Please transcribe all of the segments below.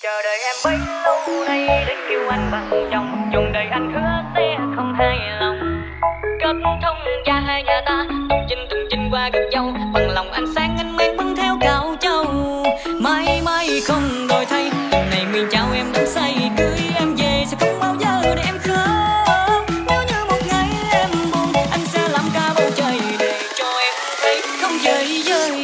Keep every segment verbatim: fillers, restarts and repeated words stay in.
Chờ đợi em bấy lâu nay để kêu anh bằng chồng, chồng đời anh hứa sẽ không hài lòng. Kết thông gia hai nhà ta tùng chinh tùng chinh qua gật dâu, bằng lòng anh sang anh mang bưng theo cạo châu. Mãi mãi không đổi thay, tuần này nguyện chào em đắm say, cưới em về sẽ không bao giờ để em khóc. Nếu như một ngày em buồn, anh sẽ làm cả bầu trời để cho em thấy không dời dời.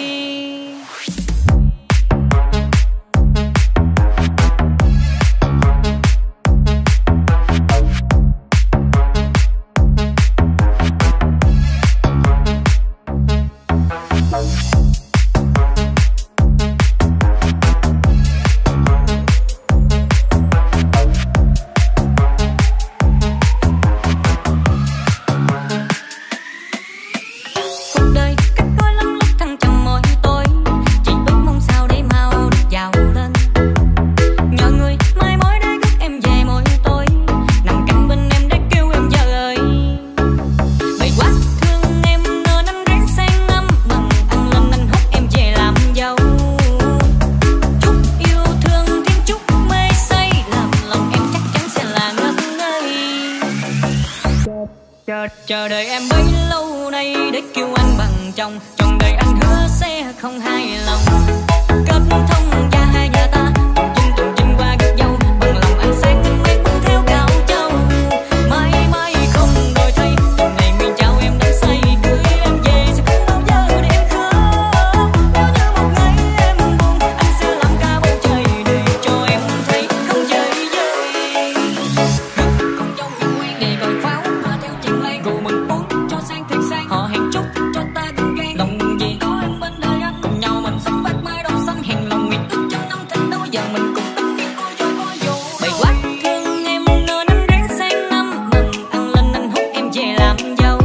Chờ đợi em bấy lâu nay để kêu anh bằng chồng, chồng đời anh hứa sẽ không hài lòng. Kết thông gia hai nhà ta tùng chinh tùng chinh qua gật dâu, bằng lòng anh sang anh mang bưng theo cạo châu. Mãi mãi không đổi thay, tuần này nguyện chào em đắm say, cưới em về sẽ không bao giờ để em khóc. Nếu như một ngày em buồn, anh sẽ làm cả bầu trời để cho em thấy không dời dời. Con dâu hiền ngoan để gọi pháo theo trình lên, rượu mừng uống cho sang thật sang, họ hẹn chúc cho ta cùng gan lòng gì có em bên đời anh, cùng nhau mình sống bát mai đau xanh hẹn lòng nguyện ước trong năm tháng đó giờ mình cùng tâm niệm vui cho có dù. Bày quá thương em nên anh ráng sang năm mừng ăn lên anh hút em về làm dâu.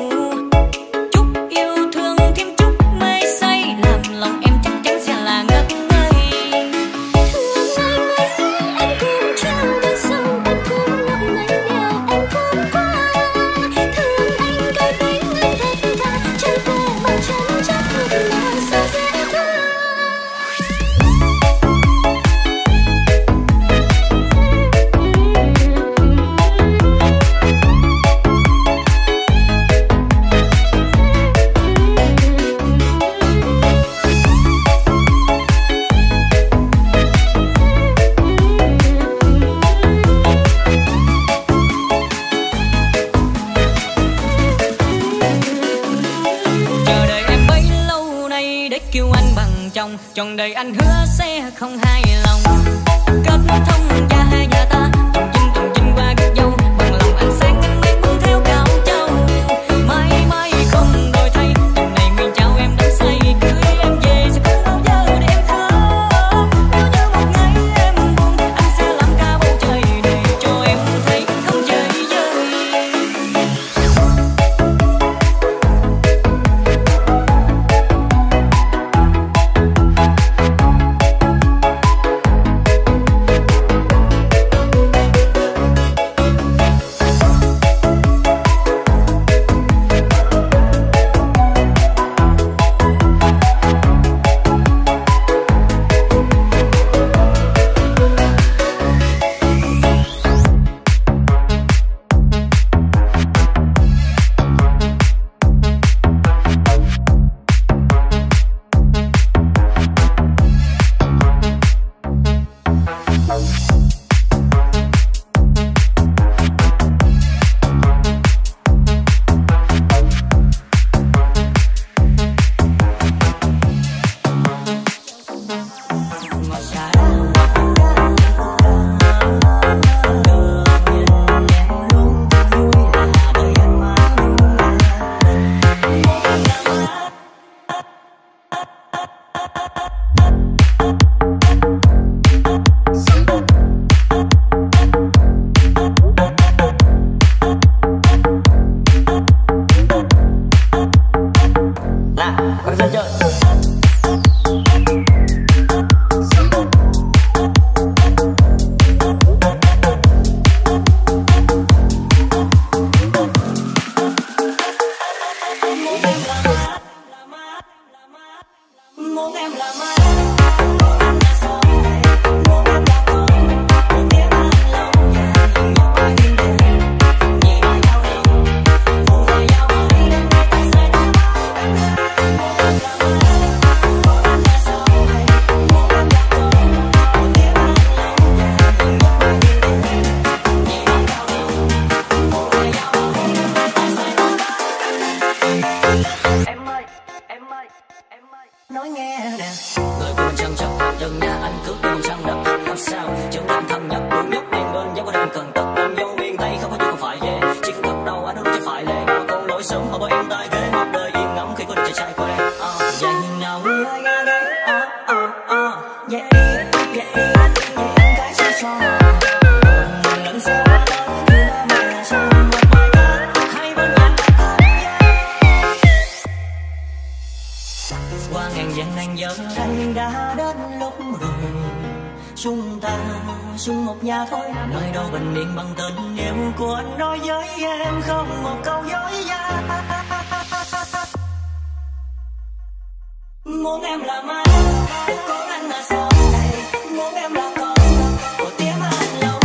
Chúc yêu thương thêm chút mê say, làm lòng em chắc chắn sẽ là ngất ngây. Thương anh ấy em cũng trao bên sau, em cũng ngậm ngây nghèo em cũng qua. Thương anh cái tính anh thật thà, chẳng thể bằng chân chắc một lời sao dễ thương. Chờ đợi em bấy lâu nay để kêu anh bằng chồng, chồng đời anh hứa sẽ không hài lòng. Kết thông gia hai nhà ta tùng chinh tùng chinh qua gật dâu, bằng lòng anh sang anh mang bưng theo cạo châu. Mãi mãi không đổi thay, tuần này nguyện chào em đắm say, cưới em về sẽ không bao giờ để em khóc. Nếu như một ngày em buồn, anh sẽ làm cả bầu trời để cho em thấy không dời dời. anh cướp đi trăng đất không sao chẳng làm thầm nhập đuổi nhốt đèn bên dấu qua đêm cần tật làm dâu biên tay không có gì không phải về chỉ cần gật đầu anh không chỉ phải lệ mà còn lối sớm mà bọn em tay kế một đời yên ngắm khi có được trai quê vậy nào yeah yeah yeah em gái sẽ cho lần sau qua ngàn dặm ngàn giờ đây đã đến lúc rồi chúng ta chung một nhà thôi nơi đâu bình yên bằng tình yêu của anh nói với em không một câu dối gian muốn em là mai có anh là sau này muốn em là con của tiếng anh lâu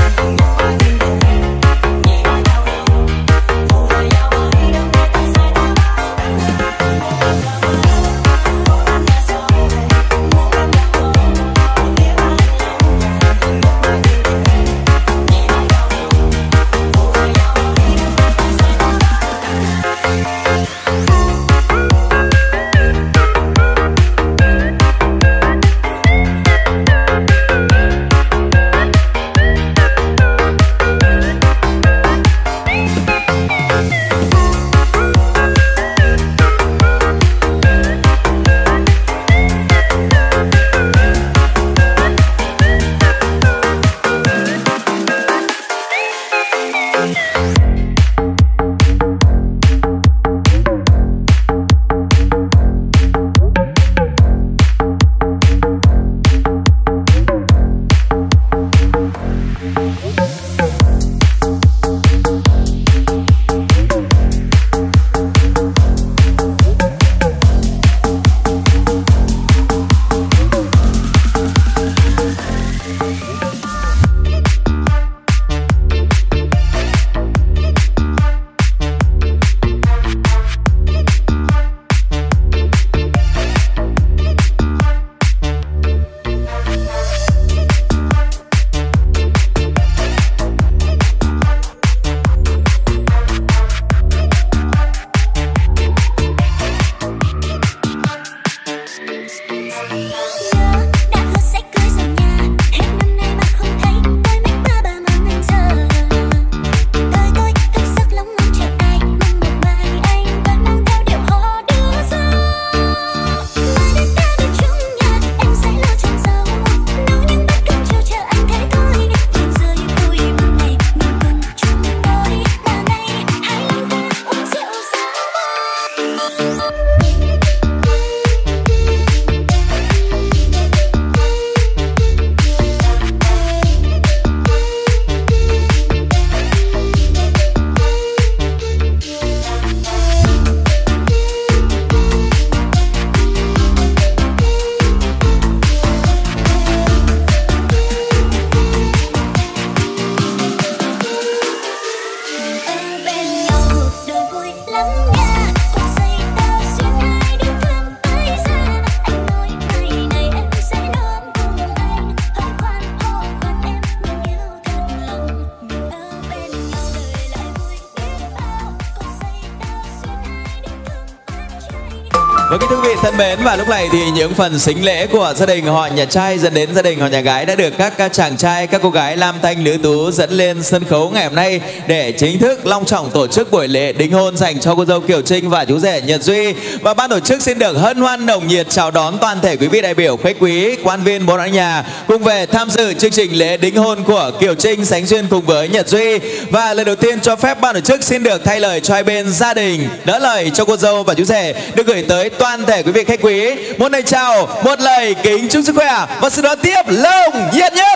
Và kính thưa quý vị thân mến, và lúc này thì những phần sính lễ của gia đình họ nhà trai dẫn đến gia đình họ nhà gái đã được các chàng trai, các cô gái nam thanh nữ tú dẫn lên sân khấu ngày hôm nay để chính thức long trọng tổ chức buổi lễ đính hôn dành cho cô dâu Kiều Trinh và chú rể Nhật Duy. Và ban tổ chức xin được hân hoan nồng nhiệt chào đón toàn thể quý vị đại biểu, khách quý, quan viên bốn dãy nhà cùng về tham dự chương trình lễ đính hôn của Kiều Trinh sánh duyên cùng với Nhật Duy. Và lần đầu tiên cho phép ban tổ chức xin được thay lời cho hai bên gia đình đỡ lời cho cô dâu và chú rể được gửi tới toàn thể quý vị khách quý một lời chào, một lời kính chúc sức khỏe và sự đón tiếp nồng nhiệt nhất.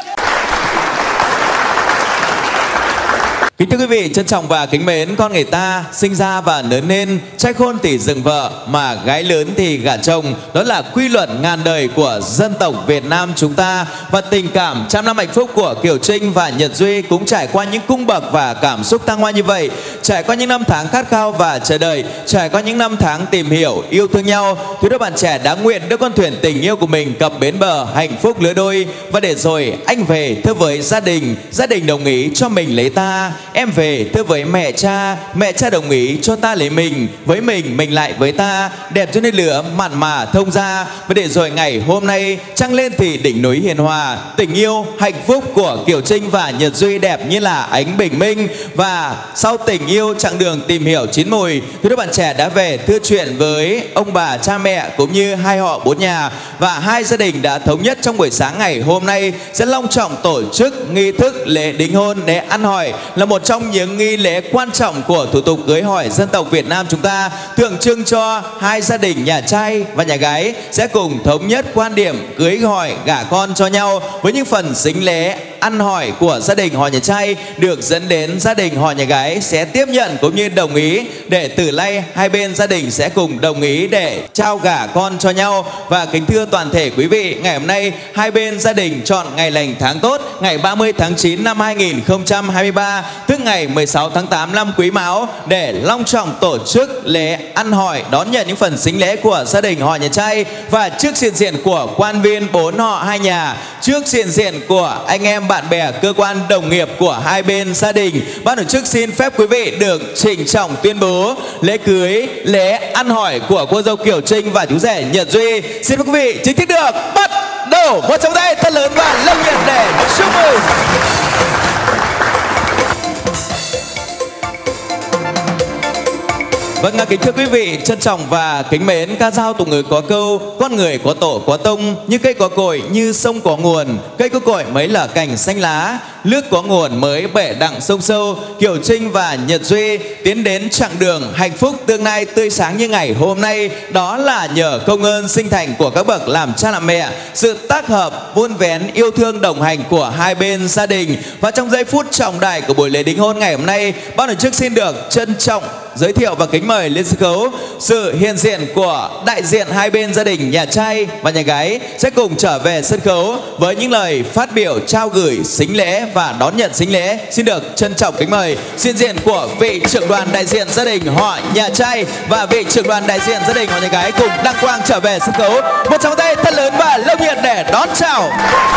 Kính thưa quý vị, trân trọng và kính mến, con người ta sinh ra và lớn lên, trai khôn thì dựng vợ, mà gái lớn thì gả chồng. Đó là quy luật ngàn đời của dân tộc Việt Nam chúng ta. Và tình cảm trăm năm hạnh phúc của Kiều Trinh và Nhật Duy cũng trải qua những cung bậc và cảm xúc thăng hoa như vậy. Trải qua những năm tháng khát khao và chờ đợi, trải qua những năm tháng tìm hiểu, yêu thương nhau, thì đôi bạn trẻ đã nguyện đưa con thuyền tình yêu của mình cập bến bờ hạnh phúc lứa đôi. Và để rồi anh về thưa với gia đình, gia đình đồng ý cho mình lấy ta. em về thưa với mẹ cha, mẹ cha đồng ý cho ta lấy mình, với mình mình lại với ta, đẹp cho nên lửa mặn mà thông ra. Và để rồi ngày hôm nay trăng lên thì đỉnh núi hiền hòa, tình yêu hạnh phúc của Kiều Trinh và Nhật Duy đẹp như là ánh bình minh. Và sau tình yêu chặng đường tìm hiểu chín mùi thì các bạn trẻ đã về thưa chuyện với ông bà cha mẹ cũng như hai họ bốn nhà, và hai gia đình đã thống nhất trong buổi sáng ngày hôm nay sẽ long trọng tổ chức nghi thức lễ đính hôn. Lễ ăn hỏi là một trong những nghi lễ quan trọng của thủ tục cưới hỏi dân tộc Việt Nam chúng ta, tượng trưng cho hai gia đình nhà trai và nhà gái sẽ cùng thống nhất quan điểm cưới hỏi gả con cho nhau, với những phần sính lễ ăn hỏi của gia đình họ nhà trai được dẫn đến gia đình họ nhà gái sẽ tiếp nhận cũng như đồng ý, để từ nay hai bên gia đình sẽ cùng đồng ý để trao gả con cho nhau. Và kính thưa toàn thể quý vị, ngày hôm nay hai bên gia đình chọn ngày lành tháng tốt, ngày ba mươi tháng chín năm hai nghìn không trăm hai mươi ba, tức ngày mười sáu tháng tám năm Quý Mão, để long trọng tổ chức lễ ăn hỏi đón nhận những phần sính lễ của gia đình họ nhà trai. Và trước diện diện của quan viên bốn họ hai nhà, trước diện diện của anh em bạn bè cơ quan đồng nghiệp của hai bên gia đình, ban tổ chức xin phép quý vị được trịnh trọng tuyên bố lễ cưới, lễ ăn hỏi của cô dâu Kiều Trinh và chú rể Nhật Duy xin quý vị chính thức được bắt đầu. Một tràng tay thật lớn và lâm nhiệt để chúc mừng. Vâng, kính thưa quý vị, trân trọng và kính mến, ca dao tục ngữ có câu con người có tổ có tông, như cây có cội như sông có nguồn, cây có cội mới là cành xanh lá, nước có nguồn mới bể đặng sông sâu. Kiều Trinh và Nhật Duy tiến đến chặng đường hạnh phúc tương lai tươi sáng như ngày hôm nay, đó là nhờ công ơn sinh thành của các bậc làm cha làm mẹ, sự tác hợp vun vén yêu thương đồng hành của hai bên gia đình. Và trong giây phút trọng đại của buổi lễ đính hôn ngày hôm nay, ban tổ chức xin được trân trọng giới thiệu và kính mời lên sân khấu sự hiện diện của đại diện hai bên gia đình nhà trai và nhà gái sẽ cùng trở về sân khấu với những lời phát biểu trao gửi sính lễ và đón nhận sính lễ. Xin được trân trọng kính mời hiện diện của vị trưởng đoàn đại diện gia đình họ nhà trai và vị trưởng đoàn đại diện gia đình họ nhà gái cùng đăng quang trở về sân khấu. Một tràng tay thật lớn và lâu nhiệt để đón chào.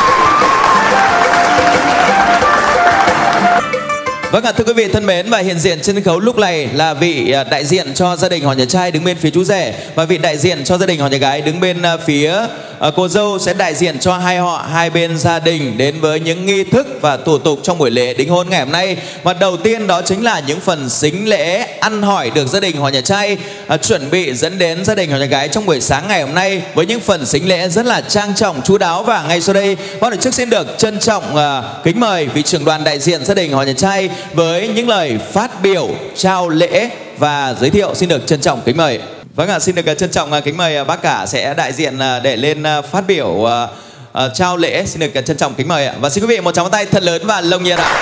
Vâng ạ, thưa quý vị thân mến, và hiện diện trên sân khấu lúc này là vị đại diện cho gia đình họ nhà trai đứng bên phía chú rể, và vị đại diện cho gia đình họ nhà gái đứng bên phía cô dâu sẽ đại diện cho hai họ hai bên gia đình đến với những nghi thức và thủ tục trong buổi lễ đính hôn ngày hôm nay. Và đầu tiên đó chính là những phần sính lễ ăn hỏi được gia đình họ nhà trai à, chuẩn bị dẫn đến gia đình họ nhà gái trong buổi sáng ngày hôm nay với những phần sính lễ rất là trang trọng chu đáo. Và ngay sau đây ban tổ chức xin được trân trọng à, kính mời vị trưởng đoàn đại diện gia đình họ nhà trai với những lời phát biểu trao lễ và giới thiệu. Xin được trân trọng kính mời. Vâng ạ, à, xin được trân trọng kính mời bác cả sẽ đại diện để lên phát biểu uh, uh, trao lễ. Xin được trân trọng kính mời ạ. Và xin quý vị một tràng tay thật lớn và nồng nhiệt ạ.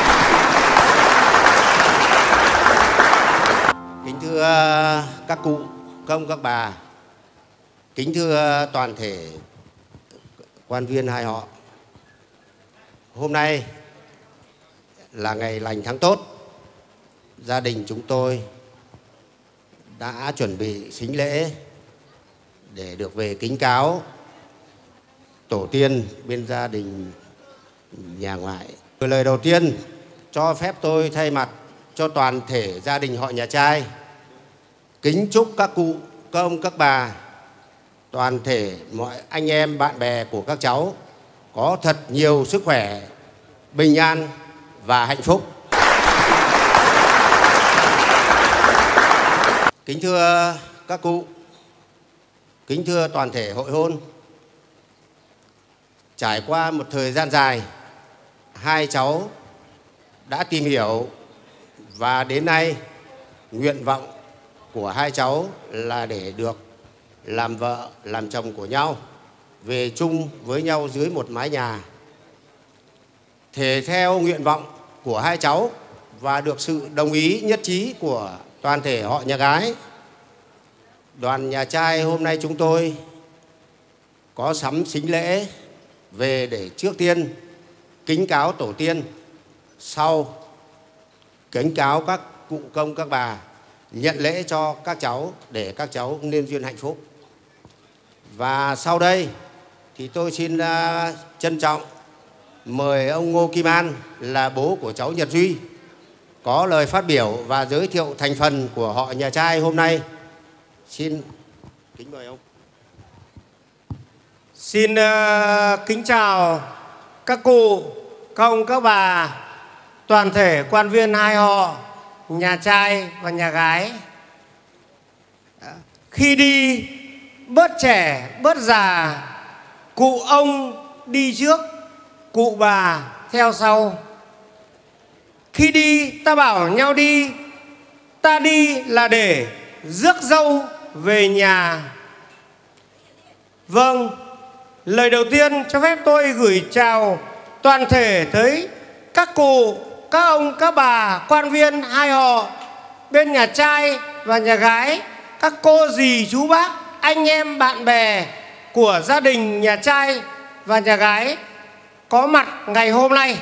Kính thưa các cụ, các ông, các bà, kính thưa toàn thể quan viên hai họ. Hôm nay là ngày lành tháng tốt, gia đình chúng tôi đã chuẩn bị sính lễ để được về kính cáo tổ tiên bên gia đình nhà ngoại. Lời đầu tiên cho phép tôi thay mặt cho toàn thể gia đình họ nhà trai kính chúc các cụ, các ông, các bà, toàn thể mọi anh em bạn bè của các cháu có thật nhiều sức khỏe, bình an và hạnh phúc. Kính thưa các cụ, kính thưa toàn thể hội hôn, trải qua một thời gian dài, hai cháu đã tìm hiểu và đến nay nguyện vọng của hai cháu là để được làm vợ, làm chồng của nhau, về chung với nhau dưới một mái nhà. Thể theo nguyện vọng của hai cháu và được sự đồng ý nhất trí của toàn thể họ nhà gái, đoàn nhà trai hôm nay chúng tôi có sắm sính lễ về để trước tiên kính cáo tổ tiên, sau kính cáo các cụ công các bà, nhận lễ cho các cháu để các cháu nên duyên hạnh phúc. Và sau đây thì tôi xin uh, trân trọng mời ông Ngô Kim An là bố của cháu Nhật Duy có lời phát biểu và giới thiệu thành phần của họ nhà trai hôm nay. Xin kính mời ông. Xin uh, kính chào các cụ, các ông, các bà, toàn thể quan viên hai họ, nhà trai và nhà gái. Khi đi, bớt trẻ, bớt già, cụ ông đi trước, cụ bà theo sau. Khi đi, ta bảo nhau đi, ta đi là để rước dâu về nhà. Vâng, lời đầu tiên cho phép tôi gửi chào toàn thể tới các cụ, các ông, các bà, quan viên hai họ bên nhà trai và nhà gái, các cô dì chú bác, anh em bạn bè của gia đình nhà trai và nhà gái có mặt ngày hôm nay.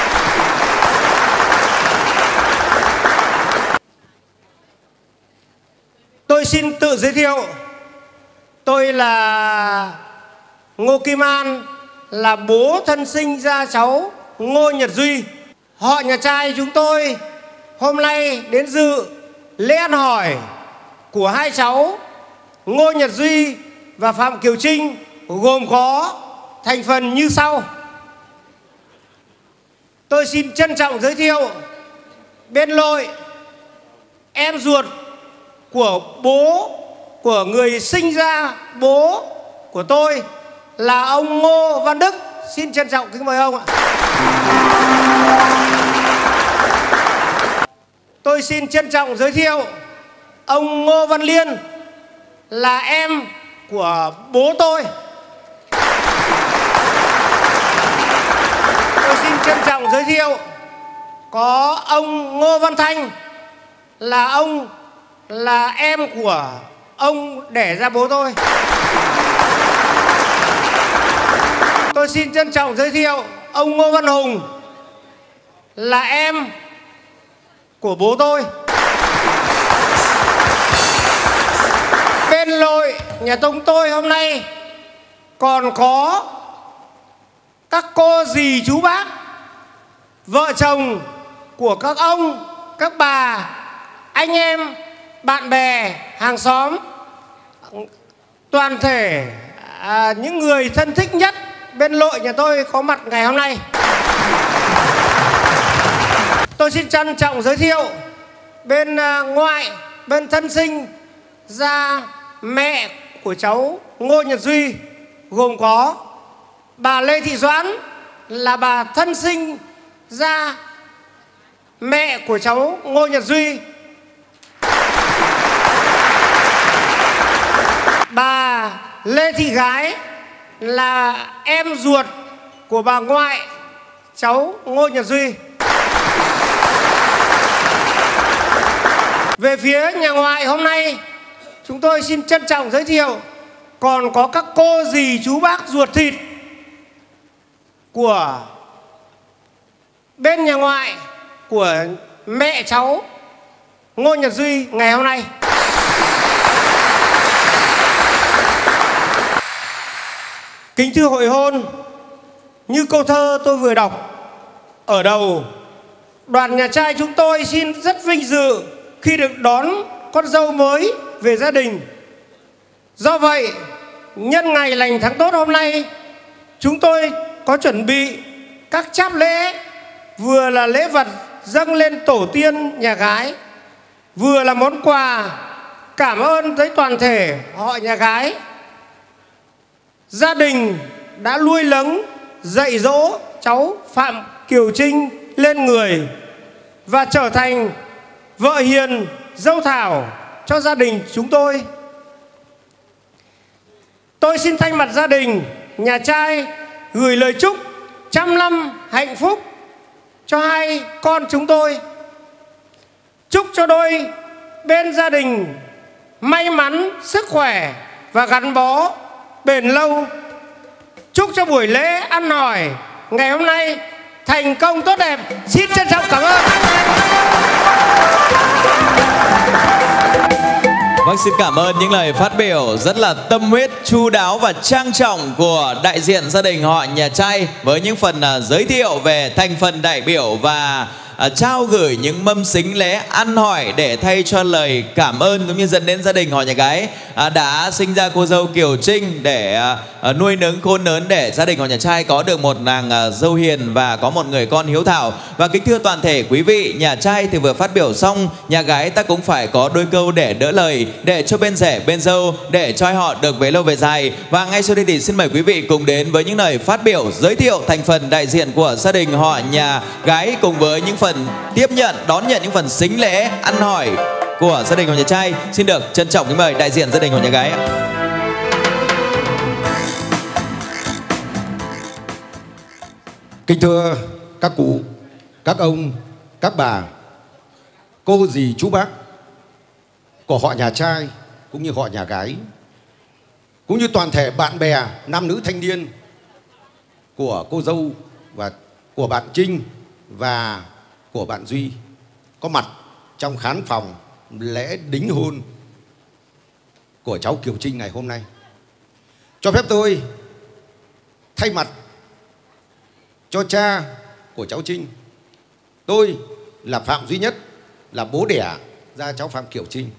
Tôi xin tự giới thiệu. Tôi là Ngô Kim An, là bố thân sinh ra cháu Ngô Nhật Duy. Họ nhà trai chúng tôi hôm nay đến dự lễ ăn hỏi của hai cháu Ngô Nhật Duy và Phạm Kiều Trinh, gồm có thành phần như sau. Tôi xin trân trọng giới thiệu bên nội em ruột của bố, của người sinh ra bố của tôi là ông Ngô Văn Đức. Xin trân trọng kính mời ông ạ. Tôi xin trân trọng giới thiệu ông Ngô Văn Liên là em của bố tôi. Tôi xin trân trọng giới thiệu có ông Ngô Văn Thanh là ông là em của ông đẻ ra bố tôi. Tôi xin trân trọng giới thiệu ông Ngô Văn Hùng là em của bố tôi. Bên nội nhà tông tôi hôm nay còn có các cô dì chú bác, vợ chồng của các ông, các bà, anh em, bạn bè, hàng xóm, toàn thể à, những người thân thích nhất bên nội nhà tôi có mặt ngày hôm nay. Tôi xin trân trọng giới thiệu bên à, ngoại, bên thân sinh ra mẹ của cháu Ngô Nhật Duy, gồm có bà Lê Thị Doãn là bà thân sinh ra mẹ của cháu Ngô Nhật Duy. Bà Lê Thị Gái là em ruột của bà ngoại cháu Ngô Nhật Duy. Về phía nhà ngoại hôm nay, chúng tôi xin trân trọng giới thiệu còn có các cô dì chú bác ruột thịt của bên nhà ngoại của mẹ cháu Ngô Nhật Duy ngày hôm nay. Kính thưa hội hôn, như câu thơ tôi vừa đọc ở đầu, đoàn nhà trai chúng tôi xin rất vinh dự khi được đón con dâu mới về gia đình. Do vậy, nhân ngày lành tháng tốt hôm nay, chúng tôi có chuẩn bị các cháp lễ, vừa là lễ vật dâng lên tổ tiên nhà gái, vừa là món quà cảm ơn tới toàn thể họ nhà gái. Gia đình đã nuôi nấng dạy dỗ cháu Phạm Kiều Trinh lên người và trở thành vợ hiền, dâu thảo cho gia đình chúng tôi. Tôi xin thay mặt gia đình nhà trai gửi lời chúc trăm năm hạnh phúc cho hai con chúng tôi. Chúc cho đôi bên gia đình may mắn, sức khỏe và gắn bó bền lâu. Chúc cho buổi lễ ăn hỏi ngày hôm nay thành công tốt đẹp. Xin trân trọng cảm ơn. Vâng, xin cảm ơn những lời phát biểu rất là tâm huyết, chu đáo và trang trọng của đại diện gia đình họ nhà trai với những phần uh, giới thiệu về thành phần đại biểu và à, trao gửi những mâm sính lễ ăn hỏi để thay cho lời cảm ơn cũng như dẫn đến gia đình họ nhà gái à, đã sinh ra cô dâu Kiều Trinh để à, à, nuôi nấng khôn lớn để gia đình họ nhà trai có được một nàng à, dâu hiền và có một người con hiếu thảo. Và kính thưa toàn thể quý vị, nhà trai thì vừa phát biểu xong, nhà gái ta cũng phải có đôi câu để đỡ lời, để cho bên rể bên dâu, để cho họ được về lâu về dài. Và ngay sau đây thì xin mời quý vị cùng đến với những lời phát biểu giới thiệu thành phần đại diện của gia đình họ nhà gái cùng với những phần tiếp nhận đón nhận những phần sính lễ ăn hỏi của gia đình họ nhà trai. Xin được trân trọng kính mời đại diện gia đình họ nhà gái ạ. Kính thưa các cụ, các ông, các bà, cô dì chú bác của họ nhà trai cũng như họ nhà gái, cũng như toàn thể bạn bè nam nữ thanh niên của cô dâu và của bạn Trinh và của bạn Duy có mặt trong khán phòng lễ đính hôn của cháu Kiều Trinh ngày hôm nay. Cho phép tôi thay mặt cho cha của cháu Trinh, tôi là Phạm Duy Nhất, là bố đẻ ra cháu Phạm Kiều Trinh,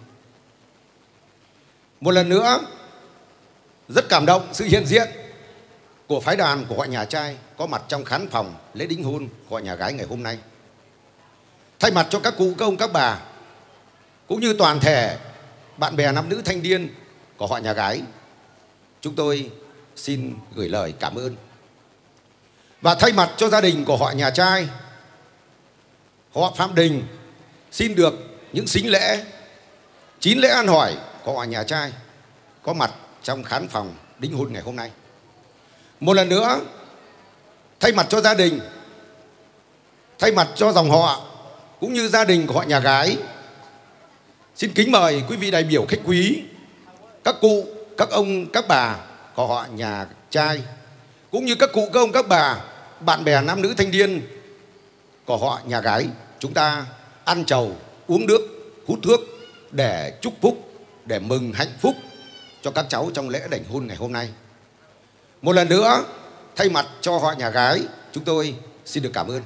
một lần nữa rất cảm động sự hiện diện của phái đoàn của họ nhà trai có mặt trong khán phòng lễ đính hôn của họ nhà gái ngày hôm nay. Thay mặt cho các cụ, các ông, các bà cũng như toàn thể bạn bè nam nữ thanh niên của họ nhà gái, chúng tôi xin gửi lời cảm ơn. Và thay mặt cho gia đình của họ nhà trai, họ Phạm Đình xin được những sính lễ, chín lễ ăn hỏi của họ nhà trai có mặt trong khán phòng đính hôn ngày hôm nay. Một lần nữa, thay mặt cho gia đình, thay mặt cho dòng họ cũng như gia đình của họ nhà gái, xin kính mời quý vị đại biểu khách quý, các cụ, các ông, các bà của họ nhà trai, cũng như các cụ, các ông, các bà, bạn bè nam nữ thanh niên của họ nhà gái, chúng ta ăn trầu, uống nước, hút thuốc để chúc phúc, để mừng hạnh phúc cho các cháu trong lễ đảnh hôn ngày hôm nay. Một lần nữa, thay mặt cho họ nhà gái, chúng tôi xin được cảm ơn.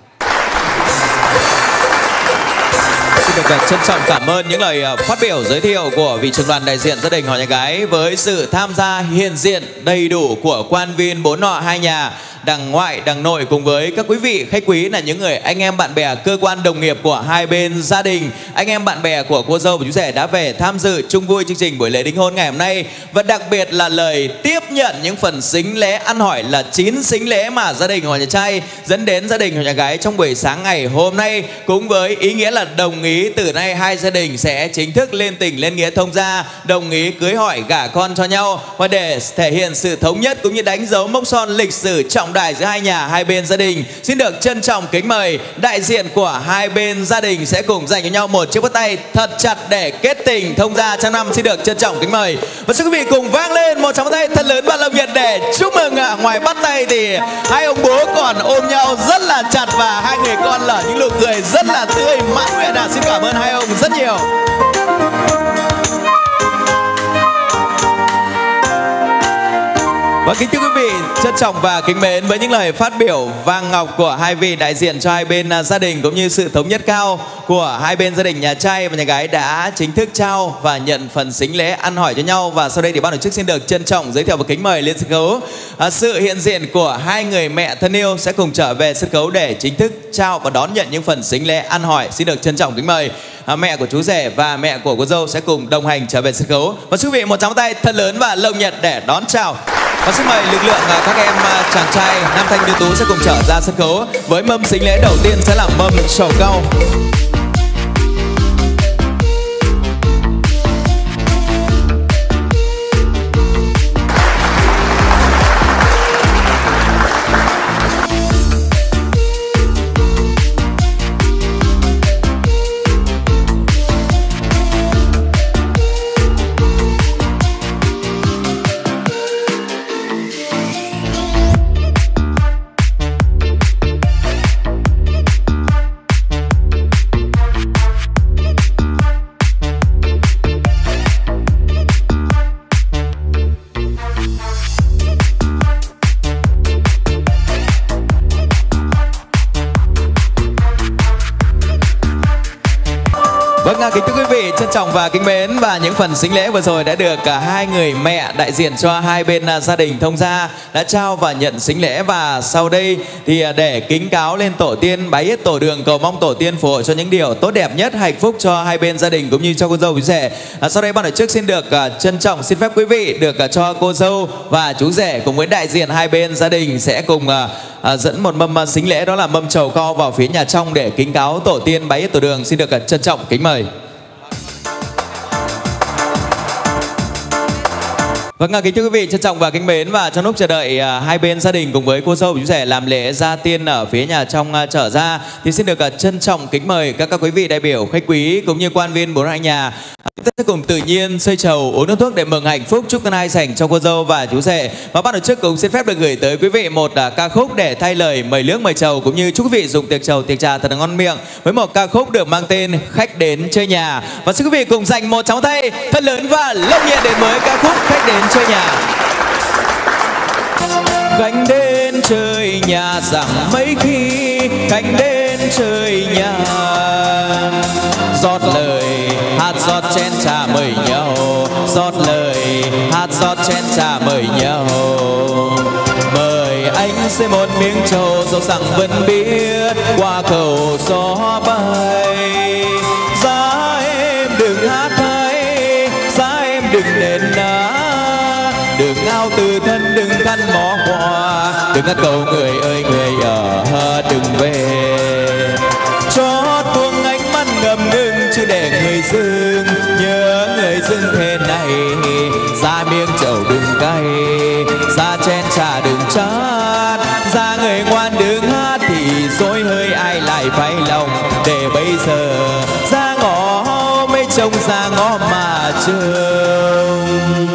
Xin được trân trọng cảm ơn những lời phát biểu giới thiệu của vị trưởng đoàn đại diện gia đình họ nhà gái với sự tham gia hiện diện đầy đủ của quan viên bốn họ hai nhà, đằng ngoại đằng nội, cùng với các quý vị khách quý là những người anh em bạn bè, cơ quan đồng nghiệp của hai bên gia đình, anh em bạn bè của cô dâu và chú rể đã về tham dự chung vui chương trình buổi lễ đính hôn ngày hôm nay. Và đặc biệt là lời tiếp nhận những phần sính lễ ăn hỏi là chín sính lễ mà gia đình họ nhà trai dẫn đến gia đình họ nhà gái trong buổi sáng ngày hôm nay, cũng với ý nghĩa là đồng ý từ nay hai gia đình sẽ chính thức lên tình lên nghĩa thông gia, đồng ý cưới hỏi gả con cho nhau. Và để thể hiện sự thống nhất cũng như đánh dấu mốc son lịch sử trọng đại giữa hai nhà, hai bên gia đình, xin được trân trọng kính mời đại diện của hai bên gia đình sẽ cùng dành cho nhau một chiếc bắt tay thật chặt để kết tình thông gia trong năm. Xin được trân trọng kính mời và xin quý vị cùng vang lên một tràng bắt tay thật lớn và nồng nhiệt để chúc mừng ạ. Ngoài bắt tay thì hai ông bố còn ôm nhau rất là chặt và hai người con là những nụ cười rất là tươi mãn nguyện ạ. Xin cảm ơn hai ông rất nhiều. Và kính thưa quý vị, trân trọng và kính mến với những lời phát biểu vang ngọc của hai vị đại diện cho hai bên gia đình cũng như sự thống nhất cao của hai bên gia đình nhà trai và nhà gái đã chính thức trao và nhận phần sính lễ ăn hỏi cho nhau. Và sau đây thì ban tổ chức xin được trân trọng giới thiệu và kính mời lên sân khấu à, sự hiện diện của hai người mẹ thân yêu sẽ cùng trở về sân khấu để chính thức trao và đón nhận những phần sính lễ ăn hỏi. Xin được trân trọng kính mời à, mẹ của chú rể và mẹ của cô dâu sẽ cùng đồng hành trở về sân khấu. Và xin quý vị một tràng tay thật lớn và nồng nhiệt để đón chào. Và xin mời lực lượng các em chàng trai nam thanh nữ tú sẽ cùng trở ra sân khấu với mâm sính lễ đầu tiên sẽ là mâm trầu cau. Vâng, kính thưa quý vị, trân trọng và kính mến, và những phần sính lễ vừa rồi đã được cả hai người mẹ đại diện cho hai bên gia đình thông gia đã trao và nhận sính lễ. Và sau đây thì để kính cáo lên tổ tiên, bái yết tổ đường, cầu mong tổ tiên phù hộ cho những điều tốt đẹp nhất, hạnh phúc cho hai bên gia đình cũng như cho cô dâu chú rể. À, sau đây ban tổ chức xin được uh, trân trọng xin phép quý vị được uh, cho cô dâu và chú rể cùng với đại diện hai bên gia đình sẽ cùng uh, uh, dẫn một mâm uh, sính lễ, đó là mâm trầu cau vào phía nhà trong để kính cáo tổ tiên, bái yết tổ đường. Xin được uh, trân trọng kính mời. Vâng, kính thưa quý vị, trân trọng và kính mến, và trong lúc chờ đợi uh, hai bên gia đình cùng với cô dâu chú rể làm lễ gia tiên ở phía nhà trong uh, trở ra thì xin được uh, trân trọng kính mời các các quý vị đại biểu, khách quý cũng như quan viên bốn hai nhà chúng ta sẽ cùng tự nhiên xây trầu uống nước thuốc để mừng hạnh phúc, chúc tân hai dành cho cô dâu và chú rể. Và ban tổ chức cũng xin phép được gửi tới quý vị một uh, ca khúc để thay lời mời nước mời trầu cũng như chúc quý vị dùng tiệc trầu tiệc trà thật là ngon miệng với một ca khúc được mang tên Khách Đến Chơi Nhà. Và xin quý vị cùng dành một tràng tay thật lớn và lâu nhiệt đến với ca khúc Khách Đến Chơi Nhà. Khách đến chơi nhà rằng mấy khi khách đến chơi nhà, rót lời hát rót chén trà mời nhau, rót lời hát rót chén trà mời nhau. Mời anh sẽ một miếng trầu dẫu rằng vẫn biết qua cầu gió bay. Giá em đừng hát hay, giá em đừng nền ná, đừng ao từ thân đừng khăn mỏ hoa, đừng ngắt cầu người ơi người ở đừng về. Cho tuông ánh mắt ngầm ngưng chứ để người dưng nhớ người dưng thế này. Ra miếng chầu đừng cay, ra chén trà đừng chát, ra người ngoan đừng hát thì dối hơi ai lại phải lòng. Để bây giờ ra ngõ mấy trông ra ngõ mà trông.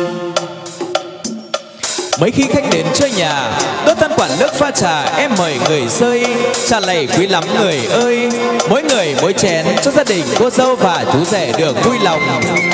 Mấy khi khách đến chơi nhà, đốt than quản nước pha trà, em mời người rơi, trà lầy quý lắm người ơi. Mỗi người mỗi chén cho gia đình cô dâu và chú rể được vui lòng.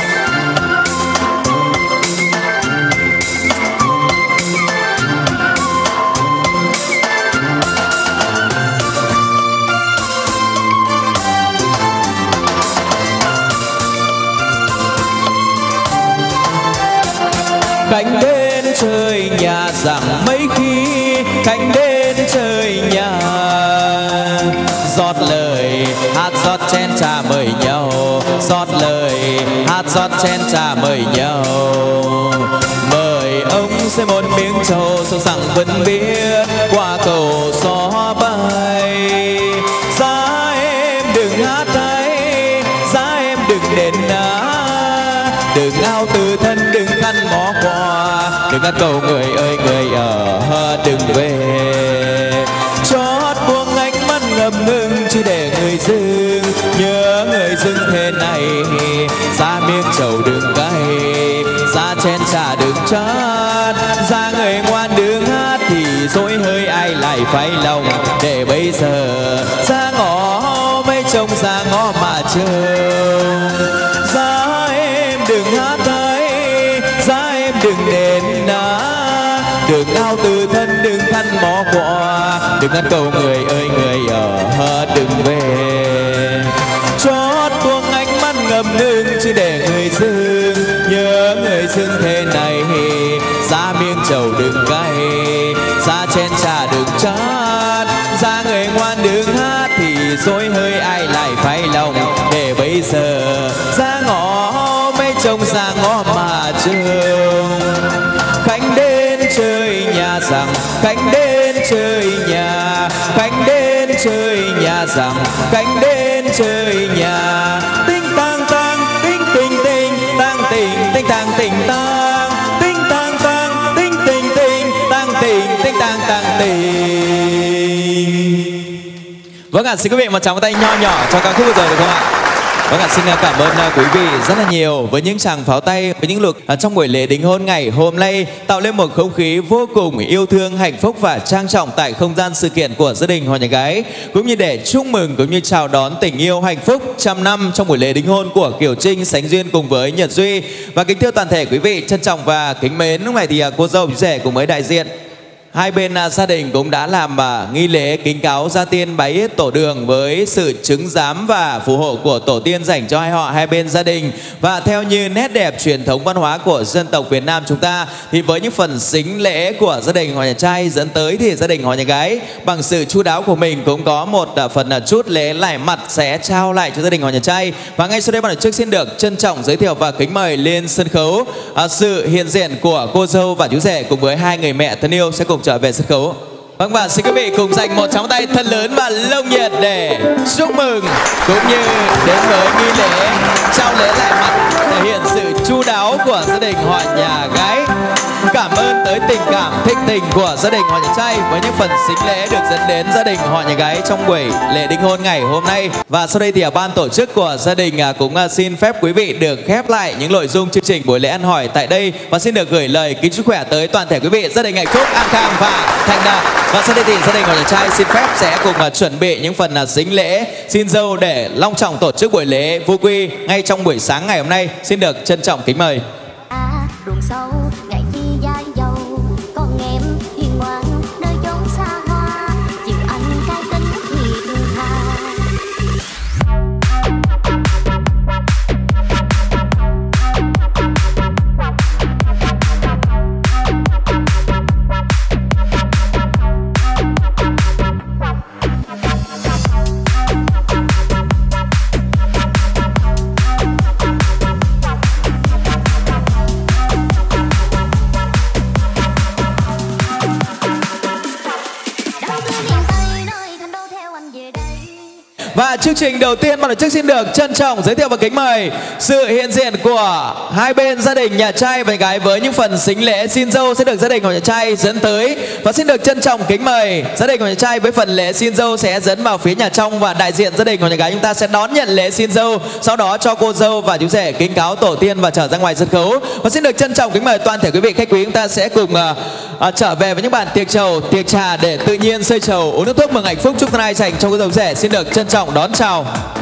Khách đến chơi nhà rằng mấy khi khách đến chơi nhà, rót lời hát rót chén trà mời nhau, rót lời hát rót chén trà mời nhau. Mời ông sẽ một miếng trầu sâu rằng vẫn biết qua cầu gió bay. Giá em đừng hát hay, giá em đừng đền ná, đừng ao từ thân đừng khăn mó qua, đừng ngắt cầu người ơi người ở đừng về. Chót buông ánh mắt ngập ngừng chỉ để người dưng nhớ người dưng thế này. Ra miếng trầu đừng cay, ra chén trà đừng chát, ra người ngoan đừng hát thì dối hơi ai lại phải lòng. Để bây giờ ra ngõ mấy trông ra ngõ mà trông. Ra em đừng hát hay, ra em đừng đền ná, đừng ao từ thân đừng khăn mó qua, đừng ngắt cầu người ơi người ở đừng về. Chót buông ánh mắt ngầm ngưng chứ để người dưng nhớ người dưng thế này. Ra miếng trầu đừng cay, ra chén trà đừng chát, ra người ngoan đừng hát thì dối hơi ai lại phải lòng. Để bây giờ ra ngõ mấy trông ra ngõ mà trông. Khách đến chơi nhà rằng khách đến chơi nhà, khách đến chơi nhà rằng khách đến chơi nhà. Tinh tang tang tinh tinh tinh tang tình tinh tang tình tang, tinh tang tang tinh tinh tinh tang tình tinh tang tang tình. Vâng ạ, xin quý vị một tràng tay nho nhỏ cho ca khúc vừa rồi được không ạ? Vâng ạ, xin cảm ơn quý vị rất là nhiều với những tràng pháo tay, với những lực trong buổi lễ đính hôn ngày hôm nay tạo lên một không khí vô cùng yêu thương, hạnh phúc và trang trọng tại không gian sự kiện của gia đình họ nhà gái, cũng như để chúc mừng cũng như chào đón tình yêu hạnh phúc trăm năm trong buổi lễ đính hôn của Kiều Trinh, Sánh Duyên cùng với Nhật Duy. Và kính thưa toàn thể quý vị trân trọng và kính mến, lúc này thì cô dâu chú rể cùng với đại diện hai bên à, gia đình cũng đã làm à, nghi lễ kính cáo gia tiên bái yết tổ đường với sự chứng giám và phù hộ của tổ tiên dành cho hai họ hai bên gia đình. Và theo như nét đẹp truyền thống văn hóa của dân tộc Việt Nam chúng ta, thì với những phần sính lễ của gia đình họ nhà trai dẫn tới thì gia đình họ nhà gái bằng sự chu đáo của mình cũng có một à, phần à, chút lễ lải mặt sẽ trao lại cho gia đình họ nhà trai. Và ngay sau đây ban tổ chức xin được trân trọng giới thiệu và kính mời lên sân khấu à, sự hiện diện của cô dâu và chú rể cùng với hai người mẹ thân yêu sẽ cùng trở về sân khấu. Vâng, và xin quý vị cùng dành một tràng tay thật lớn và nồng nhiệt để chúc mừng cũng như đến với nghi lễ trao lễ lại mặt thể hiện sự chu đáo của gia đình họ nhà gái. Cảm ơn tới tình cảm thịnh tình của gia đình họ nhà trai với những phần sính lễ được dẫn đến gia đình họ nhà gái trong buổi lễ đính hôn ngày hôm nay. Và sau đây thì ban tổ chức của gia đình cũng xin phép quý vị được khép lại những nội dung chương trình buổi lễ ăn hỏi tại đây và xin được gửi lời kính chúc khỏe tới toàn thể quý vị, gia đình hạnh phúc, an khang và thành đạt. Và sau đây thì gia đình họ nhà trai xin phép sẽ cùng chuẩn bị những phần sính lễ xin dâu để long trọng tổ chức buổi lễ vu quy ngay trong buổi sáng ngày hôm nay. Xin được trân trọng kính mời. Ruộng sâu ngày chi dài dầu, con em hiền ngoan nơi chốn xa hoa, chịu anh cái tính thì thương tha. Và chương trình đầu tiên ban tổ chức xin được trân trọng giới thiệu và kính mời sự hiện diện của hai bên gia đình nhà trai và nhà gái với những phần sính lễ xin dâu sẽ được gia đình của nhà trai dẫn tới. Và xin được trân trọng kính mời gia đình của nhà trai với phần lễ xin dâu sẽ dẫn vào phía nhà trong và đại diện gia đình của nhà gái chúng ta sẽ đón nhận lễ xin dâu, sau đó cho cô dâu và chú rể kính cáo tổ tiên và trở ra ngoài sân khấu. Và xin được trân trọng kính mời toàn thể quý vị khách quý chúng ta sẽ cùng uh, uh, trở về với những bàn tiệc trầu, tiệc trà để tự nhiên xây trầu uống nước thuốc mừng hạnh phúc chúc tương lai dành cho cô dâu rể. Xin được trân trọng đón chào.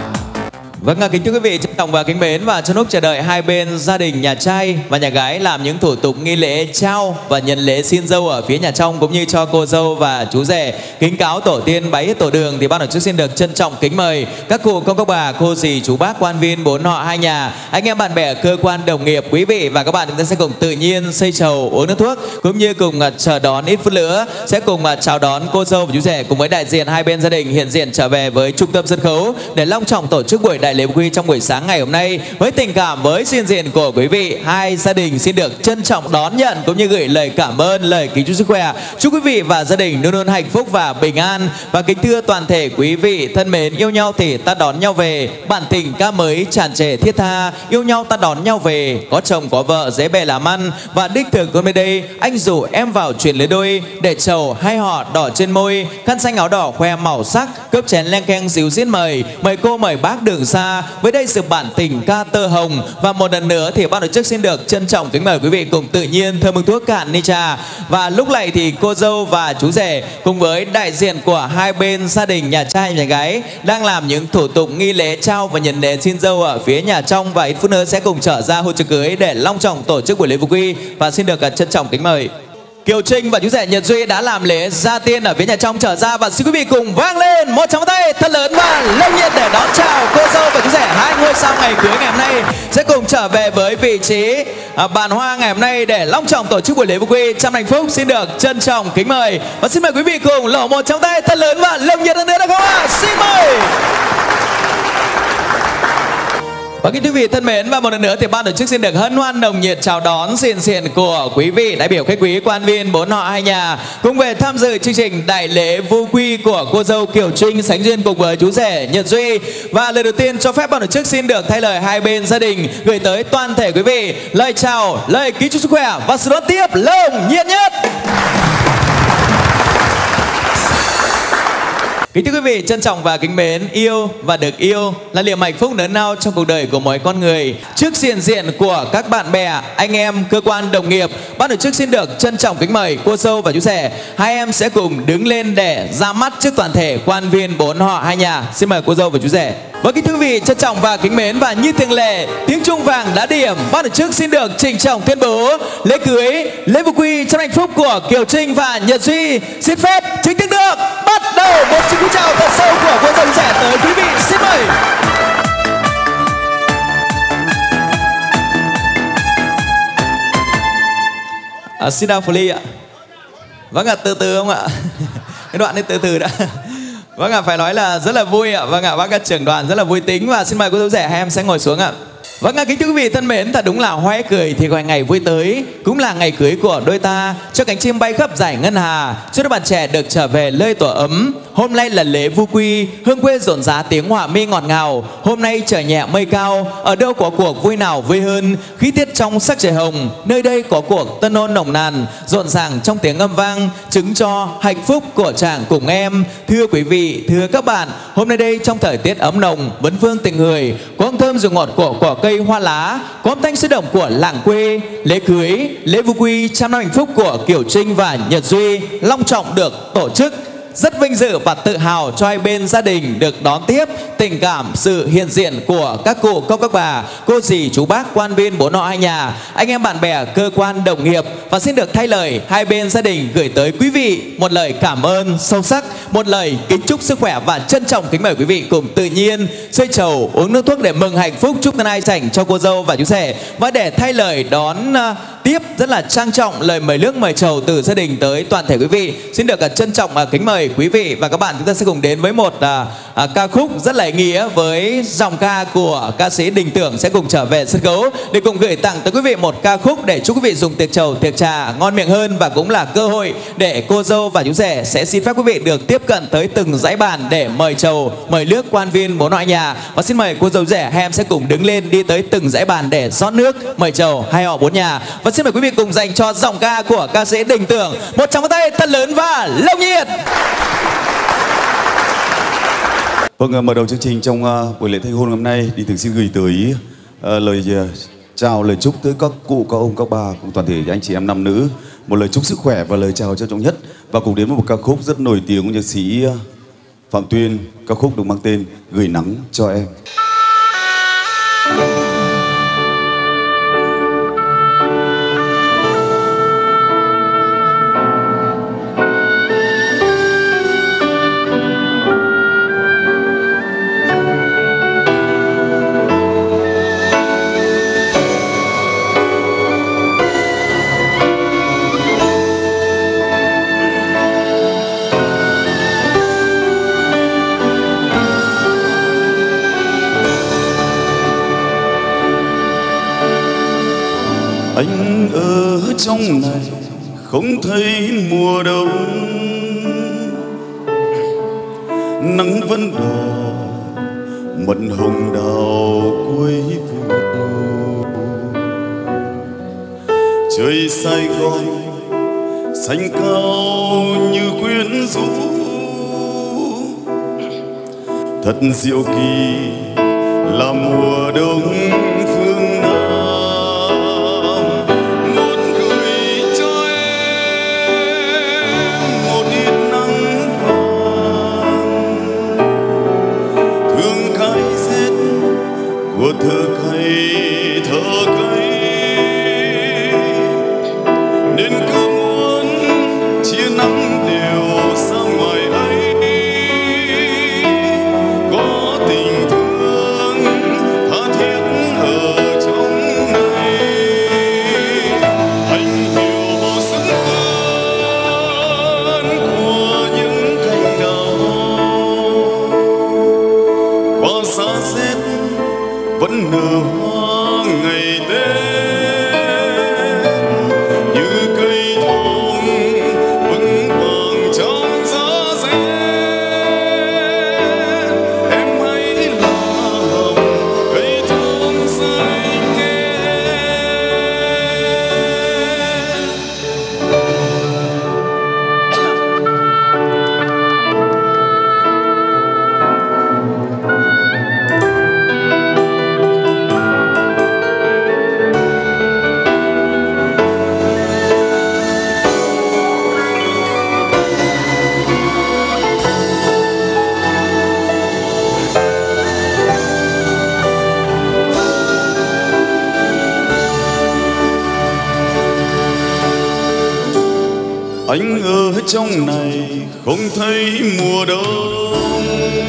Vâng, kính thưa quý vị, trân trọng và kính mến, và trong lúc chờ đợi hai bên gia đình nhà trai và nhà gái làm những thủ tục nghi lễ trao và nhận lễ xin dâu ở phía nhà trong cũng như cho cô dâu và chú rể kính cáo tổ tiên bái yết tổ đường, thì ban tổ chức xin được trân trọng kính mời các cụ công các bà, cô dì chú bác, quan viên bốn họ hai nhà, anh em bạn bè, cơ quan đồng nghiệp, quý vị và các bạn chúng ta sẽ cùng tự nhiên xây trầu uống nước thuốc cũng như cùng chờ đón ít phút nữa sẽ cùng chào đón cô dâu và chú rể cùng với đại diện hai bên gia đình hiện diện trở về với trung tâm sân khấu để long trọng tổ chức buổi đại lễ quy trong buổi sáng ngày hôm nay. Với tình cảm, với hiện diện của quý vị, hai gia đình xin được trân trọng đón nhận cũng như gửi lời cảm ơn, lời kính chúc sức khỏe. Chúc quý vị và gia đình luôn luôn hạnh phúc và bình an. Và kính thưa toàn thể quý vị thân mến, yêu nhau thì ta đón nhau về, bản tình ca mới tràn trề thiết tha, yêu nhau ta đón nhau về, có chồng có vợ dễ bề làm ăn. Và đích thực hôm nay đây, anh rủ em vào chuyện lứa đôi để chầu hai họ đỏ trên môi, khăn xanh áo đỏ khoe màu sắc, cướp chén leng keng dịu xiết mời, mời cô mời bác đường xa. Với đây sự bản tình ca tơ hồng. Và một lần nữa thì ban tổ chức xin được trân trọng kính mời quý vị cùng tự nhiên thơm hương thuốc cạn ly trà. Và lúc này thì cô dâu và chú rể cùng với đại diện của hai bên gia đình nhà trai nhà gái đang làm những thủ tục nghi lễ trao và nhận lễ xin dâu ở phía nhà trong, và ít phút nữa sẽ cùng trở ra hội trường cưới để long trọng tổ chức buổi lễ vu quy. Và xin được trân trọng kính mời Kiều Trinh và chú rể Nhật Duy đã làm lễ gia tiên ở phía nhà trong trở ra, và xin quý vị cùng vang lên một tràng tay thật lớn và nồng nhiệt để đón chào cô dâu và chú rể hai ngôi sao ngày cưới ngày hôm nay sẽ cùng trở về với vị trí à, bàn hoa ngày hôm nay để long trọng tổ chức buổi lễ vu quy trong hạnh phúc. Xin được trân trọng kính mời và xin mời quý vị cùng lộ một tràng tay thật lớn và nồng nhiệt hơn nữa được không ạ? Xin mời. Và kính quý vị thân mến, và một lần nữa thì ban tổ chức xin được hân hoan nồng nhiệt chào đón diện diện của quý vị đại biểu khách quý, quan viên bốn họ hai nhà cùng về tham dự chương trình đại lễ vu quy của cô dâu Kiều Trinh sánh duyên cùng với chú rể Nhật Duy. Và lời đầu tiên cho phép ban tổ chức xin được thay lời hai bên gia đình gửi tới toàn thể quý vị lời chào, lời kính chúc sức khỏe và sự đón tiếp nồng nhiệt nhất. Kính thưa quý vị, trân trọng và kính mến, yêu và được yêu là niềm hạnh phúc lớn lao trong cuộc đời của mỗi con người. Trước diện diện của các bạn bè, anh em, cơ quan, đồng nghiệp, ban tổ chức xin được trân trọng kính mời cô dâu và chú rể. Hai em sẽ cùng đứng lên để ra mắt trước toàn thể quan viên bốn họ hai nhà. Xin mời cô dâu và chú rể. Với kính thưa quý vị, trân trọng và kính mến, và như thường lệ, tiếng chuông vàng đã điểm, ban tổ chức xin được trịnh trọng tuyên bố lễ cưới, lễ vu quy trong hạnh phúc của Kiều Trinh và Nhật Duy xin phép chính thức được bắt đầu. Một sự kính chào thật sâu của cô dâu rể tới quý vị, xin mời. À, sit down Fly ạ. Vâng ạ, từ từ không ạ? Cái đoạn này từ từ đã. Vâng ạ, phải nói là rất là vui ạ. Vâng ạ, bác các trưởng đoàn rất là vui tính. Và xin mời cô dâu rể hai em sẽ ngồi xuống ạ. Vâng ạ, kính thưa quý vị thân mến, thật đúng là hoe cười thì gọi ngày vui tới, cũng là ngày cưới của đôi ta. Cho cánh chim bay khắp dải ngân hà, cho đôi bạn trẻ được trở về nơi tổ ấm. Hôm nay là lễ vu quy, hương quê rộn rã tiếng họa mi ngọt ngào. Hôm nay trời nhẹ mây cao, ở đâu có cuộc vui nào vui hơn. Khí tiết trong sắc trời hồng, nơi đây có cuộc tân hôn nồng nàn, rộn ràng trong tiếng âm vang, chứng cho hạnh phúc của chàng cùng em. Thưa quý vị, thưa các bạn, hôm nay đây trong thời tiết ấm nồng, vấn vương tình người, có hương thơm rượu ngọt của cỏ cây hoa lá, có âm thanh sôi động của làng quê. Lễ cưới, lễ vu quy trăm năm hạnh phúc của Kiều Trinh và Nhật Duy long trọng được tổ chức. Rất vinh dự và tự hào cho hai bên gia đình được đón tiếp tình cảm, sự hiện diện của các cụ, các các bà, cô dì, chú bác, quan viên bốn họ hai nhà, anh em bạn bè, cơ quan, đồng nghiệp. Và xin được thay lời hai bên gia đình gửi tới quý vị một lời cảm ơn sâu sắc, một lời kính chúc sức khỏe và trân trọng kính mời quý vị cùng tự nhiên xây trầu uống nước thuốc để mừng hạnh phúc, chúc tân ai dành cho cô dâu và chú rể. Và để thay lời đón uh, tiếp rất là trang trọng lời mời nước mời trầu từ gia đình tới toàn thể quý vị, xin được uh, trân trọng uh, kính mời quý vị và các bạn, chúng ta sẽ cùng đến với một uh, uh, ca khúc rất là ý nghĩa với dòng ca của ca sĩ Đình Tưởng sẽ cùng trở về sân khấu để cùng gửi tặng tới quý vị một ca khúc để chúc quý vị dùng tiệc trầu tiệc trà ngon miệng hơn, và cũng là cơ hội để cô dâu và chú rể sẽ xin phép quý vị được tiếp cận tới từng dãy bàn để mời trầu, mời nước quan viên bốn họ nhà. Và xin mời cô dâu rể hai em sẽ cùng đứng lên đi tới từng dãy bàn để rót nước mời trầu hai họ bốn nhà. Và xin mời quý vị cùng dành cho giọng ca của ca sĩ Đình Tưởng một tràng pháo tay thật lớn và nồng nhiệt. Vâng, mở đầu chương trình trong uh, buổi lễ thanh hôn hôm nay, Đình Tưởng xin gửi tới uh, lời uh, chào, lời chúc tới các cụ, các ông, các bà cùng toàn thể anh chị em nam nữ một lời chúc sức khỏe và lời chào trân trọng nhất. Và cùng đến với một ca khúc rất nổi tiếng của nhạc sĩ uh, Phạm Tuyên, ca khúc được mang tên Gửi Nắng Cho Em. Anh ở trong này không thấy mùa đông, nắng vẫn đỏ mận hồng đào cuối vụ. Trời Sài Gòn xanh cao như quyến rũ, thật diệu kỳ là mùa đông phương Nam. Của thơ cây thơ cây nên cứ muốn chia nắng đều ra ngoài ấy, có tình thương tha thiết ở trong này. Anh hiểu sức ơn của những cành đào qua giá rét vẫn nở hoa ngày Tết, như cây thông vững vàng trong gió rét. Em hãy là hồng cây thông xanh em. Anh ở trong này không thấy mùa đông,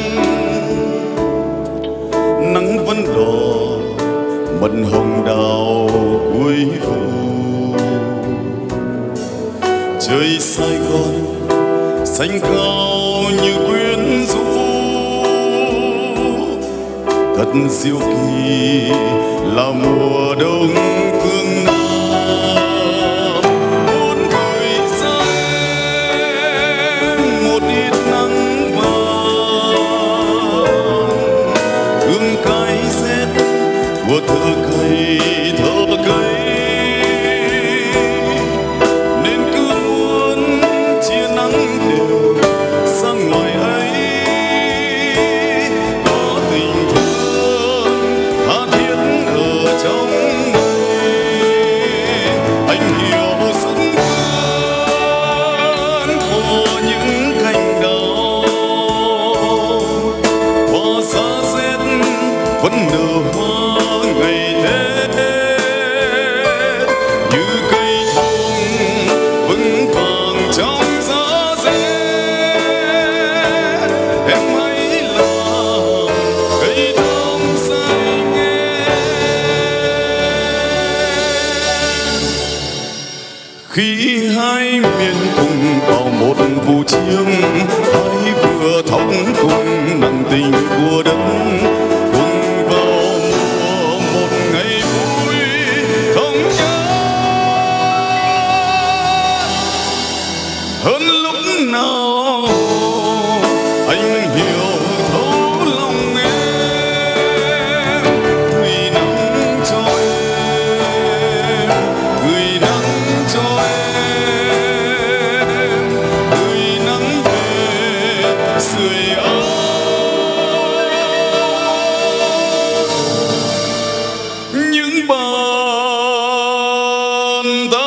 nắng vẫn đỏ mận hồng đào cuối vụ. Trời Sài Gòn xanh cao như quyến rũ, thật diệu kỳ là mùa đông phương Nam. Muốn gửi ra em một ít nắng vàng, hương cái rét của thợ cày thợ cày, nên cứ muốn chia nắng đều sang ngoài ấy. Có tình thương tha thiết ở trong này, anh hiểu sức cuốn của những cành đào. Hoa xa rét vẫn nở hoa ngày Tết, như cây thông vững vàng trong giá rét. Em hãy là cây thông xanh em. Khi hai miền cùng vào một vụ chiêng, hai vừa thóc cùng nặng tình của đất, cùng vào mùa một ngày vui thống nhất. Hơn lúc nào anh hiểu thấu lòng em, gửi nắng cho em, gửi nắng cho em, gửi nắng về sưởi ấm những bàn tay.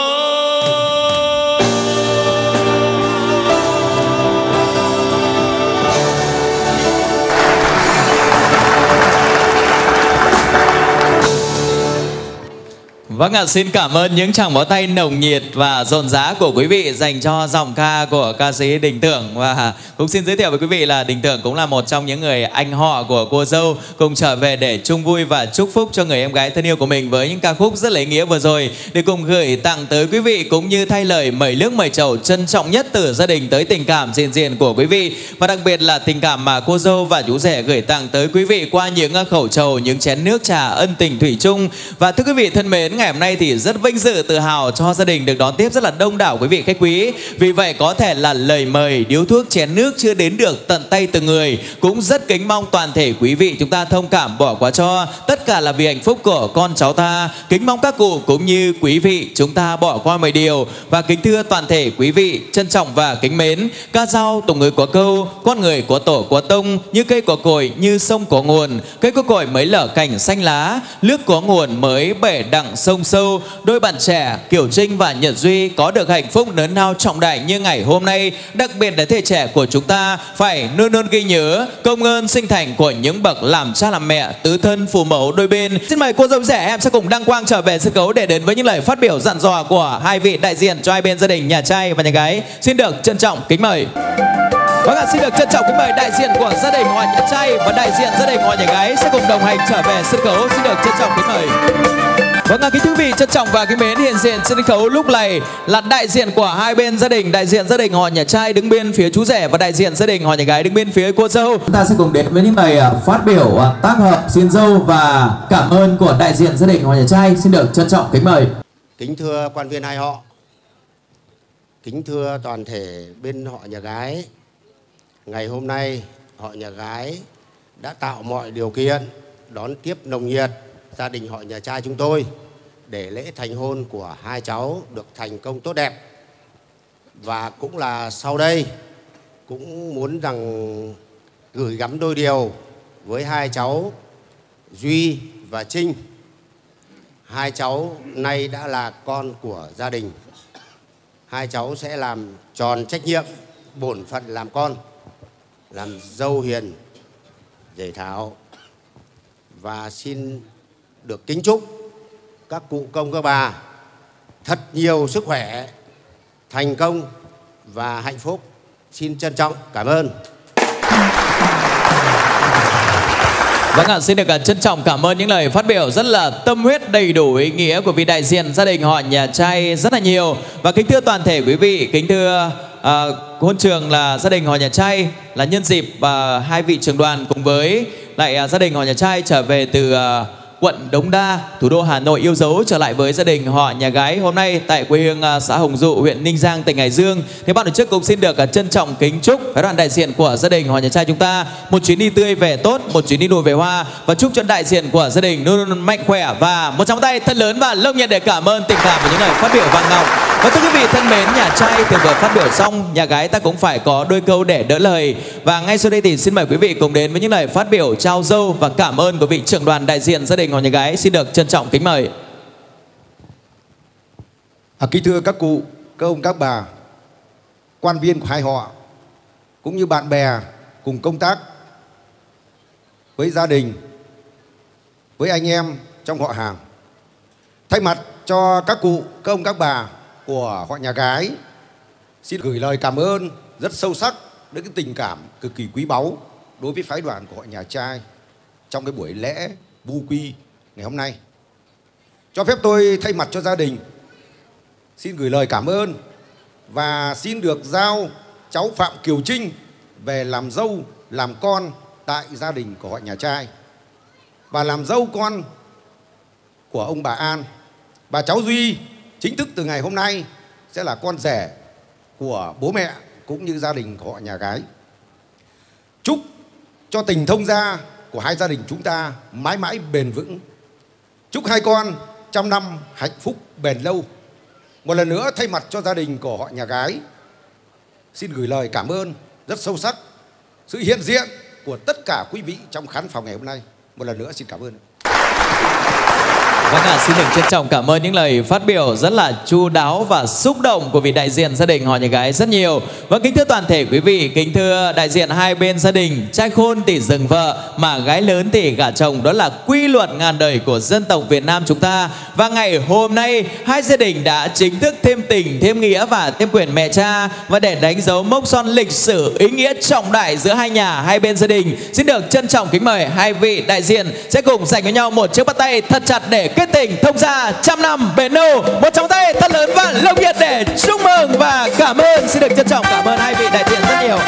Vâng ạ, xin cảm ơn những tràng pháo tay nồng nhiệt và rộn rã của quý vị dành cho giọng ca của ca sĩ Đình Tưởng. Và cũng xin giới thiệu với quý vị là Đình Tưởng cũng là một trong những người anh họ của cô dâu cùng trở về để chung vui và chúc phúc cho người em gái thân yêu của mình với những ca khúc rất là ý nghĩa vừa rồi, để cùng gửi tặng tới quý vị cũng như thay lời mời nước mời chầu trân trọng nhất từ gia đình tới tình cảm diện diện của quý vị, và đặc biệt là tình cảm mà cô dâu và chú rể gửi tặng tới quý vị qua những khẩu trầu, những chén nước trà ân tình thủy chung. Và thưa quý vị thân mến, ngày hôm nay thì rất vinh dự tự hào cho gia đình được đón tiếp rất là đông đảo quý vị khách quý. Vì vậy có thể là lời mời điếu thuốc chén nước chưa đến được tận tay từng người, cũng rất kính mong toàn thể quý vị chúng ta thông cảm bỏ qua cho, tất cả là vì hạnh phúc của con cháu ta. Kính mong các cụ cũng như quý vị chúng ta bỏ qua mấy điều. Và kính thưa toàn thể quý vị trân trọng và kính mến, ca dao tục ngữ có câu con người của tổ của tông, như cây có cội như sông có nguồn, cây có cội mới lở cảnh xanh lá, nước có nguồn mới bể đặng sông sâu. Đôi bạn trẻ Kiều Trinh và Nhật Duy có được hạnh phúc lớn lao trọng đại như ngày hôm nay, đặc biệt là thế trẻ của chúng ta phải luôn luôn ghi nhớ công ơn sinh thành của những bậc làm cha làm mẹ, tứ thân phụ mẫu đôi bên. Xin mời cô dâu rể em sẽ cùng đăng quang trở về sân khấu để đến với những lời phát biểu dặn dò của hai vị đại diện cho hai bên gia đình nhà trai và nhà gái. Xin được trân trọng kính mời. Vâng ạ, xin được trân trọng kính mời đại diện của gia đình họ nhà trai và đại diện gia đình họ nhà gái sẽ cùng đồng hành trở về sân khấu. Xin được trân trọng kính mời. Vâng ạ, kính thưa quý vị trân trọng và kính mến, hiện diện trên sân khấu lúc này là đại diện của hai bên gia đình, đại diện gia đình họ nhà trai đứng bên phía chú rể và đại diện gia đình họ nhà gái đứng bên phía cô dâu. Chúng ta sẽ cùng đến với những lời phát biểu tác hợp xin dâu và cảm ơn của đại diện gia đình họ nhà trai. Xin được trân trọng kính mời. Kính thưa quan viên hai họ, kính thưa toàn thể bên họ nhà gái, ngày hôm nay họ nhà gái đã tạo mọi điều kiện đón tiếp nồng nhiệt gia đình họ nhà trai chúng tôi để lễ thành hôn của hai cháu được thành công tốt đẹp. Và cũng là sau đây cũng muốn rằng gửi gắm đôi điều với hai cháu Duy và Trinh. Hai cháu nay đã là con của gia đình. Hai cháu sẽ làm tròn trách nhiệm, bổn phận làm con, làm dâu hiền, rể thảo. Và xin được kính chúc các cụ công các bà thật nhiều sức khỏe, thành công và hạnh phúc. Xin trân trọng cảm ơn. Vâng ạ, xin được trân trọng cảm ơn những lời phát biểu rất là tâm huyết, đầy đủ ý nghĩa của vị đại diện gia đình họ nhà trai rất là nhiều. Và kính thưa toàn thể quý vị, kính thưa uh, hôn trường là gia đình họ nhà trai, là nhân dịp uh, hai vị trưởng đoàn cùng với lại uh, gia đình họ nhà trai trở về từ uh, quận Đống Đa, thủ đô Hà Nội yêu dấu trở lại với gia đình họ nhà gái hôm nay tại quê hương xã Hồng Dụ, huyện Ninh Giang, tỉnh Hải Dương. Thì ban tổ chức cũng xin được trân trọng kính chúc phái đoàn đại diện của gia đình họ nhà trai chúng ta một chuyến đi tươi vẻ tốt, một chuyến đi nụ về hoa, và chúc cho đại diện của gia đình luôn luôn mạnh khỏe và một tràng tay thật lớn và lông nhiệt để cảm ơn tình cảm của những lời phát biểu vang ngọc. Và thưa quý vị thân mến, nhà trai từ vừa phát biểu xong, nhà gái ta cũng phải có đôi câu để đỡ lời. Và ngay sau đây thì xin mời quý vị cùng đến với những lời phát biểu trao dâu và cảm ơn của vị trưởng đoàn đại diện gia đình họ nhà gái. Xin được trân trọng kính mời. À, kính thưa các cụ, các ông, các bà, quan viên của hai họ, cũng như bạn bè cùng công tác với gia đình, với anh em trong họ hàng. Thay mặt cho các cụ, các ông, các bà của họ nhà gái, xin gửi lời cảm ơn rất sâu sắc đến cái tình cảm cực kỳ quý báu đối với phái đoàn của họ nhà trai trong cái buổi lễ vu quy ngày hôm nay. Cho phép tôi thay mặt cho gia đình xin gửi lời cảm ơn và xin được giao cháu Phạm Kiều Trinh về làm dâu, làm con tại gia đình của họ nhà trai, và làm dâu con của ông bà An. Và cháu Duy chính thức từ ngày hôm nay sẽ là con rể của bố mẹ cũng như gia đình của họ nhà gái. Chúc cho tình thông gia của hai gia đình chúng ta mãi mãi bền vững. Chúc hai con trăm năm hạnh phúc bền lâu. Một lần nữa thay mặt cho gia đình của họ nhà gái xin gửi lời cảm ơn rất sâu sắc sự hiện diện của tất cả quý vị trong khán phòng ngày hôm nay. Một lần nữa xin cảm ơn. Vâng ạ, xin được trân trọng cảm ơn những lời phát biểu rất là chu đáo và xúc động của vị đại diện gia đình họ nhà gái rất nhiều. Vâng, kính thưa toàn thể quý vị, kính thưa đại diện hai bên gia đình, trai khôn thì dừng vợ mà gái lớn thì gả chồng, đó là quy luật ngàn đời của dân tộc Việt Nam chúng ta. Và ngày hôm nay hai gia đình đã chính thức thêm tình, thêm nghĩa và thêm quyền mẹ cha, và để đánh dấu mốc son lịch sử ý nghĩa trọng đại giữa hai nhà, hai bên gia đình, xin được trân trọng kính mời hai vị đại diện sẽ cùng dành với nhau một chiếc bắt tay thật chặt để kết tình thông gia trăm năm bền lâu. Một tràng tay thật lớn và lông nhiệt để chúc mừng và cảm ơn. Xin được trân trọng cảm ơn hai vị đại diện rất nhiều.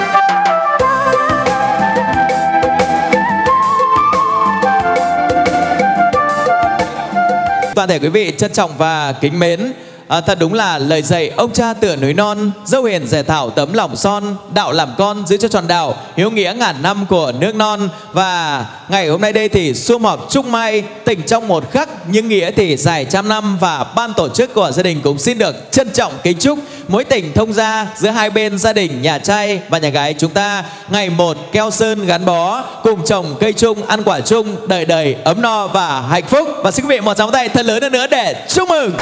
Toàn thể quý vị trân trọng và kính mến, à, thật đúng là lời dạy ông cha tựa núi non, dâu hiền rẻ thảo tấm lòng son, đạo làm con giữ cho tròn đạo, hiếu nghĩa ngàn năm của nước non. Và ngày hôm nay đây thì sum họp chúc mai, tình trong một khắc nhưng nghĩa thì dài trăm năm. Và ban tổ chức của gia đình cũng xin được trân trọng kính chúc mối tình thông gia giữa hai bên gia đình nhà trai và nhà gái chúng ta ngày một keo sơn gắn bó, cùng trồng cây chung, ăn quả chung, đời đời ấm no và hạnh phúc. Và xin quý vị một tràng tay thật lớn hơn nữa để chúc mừng.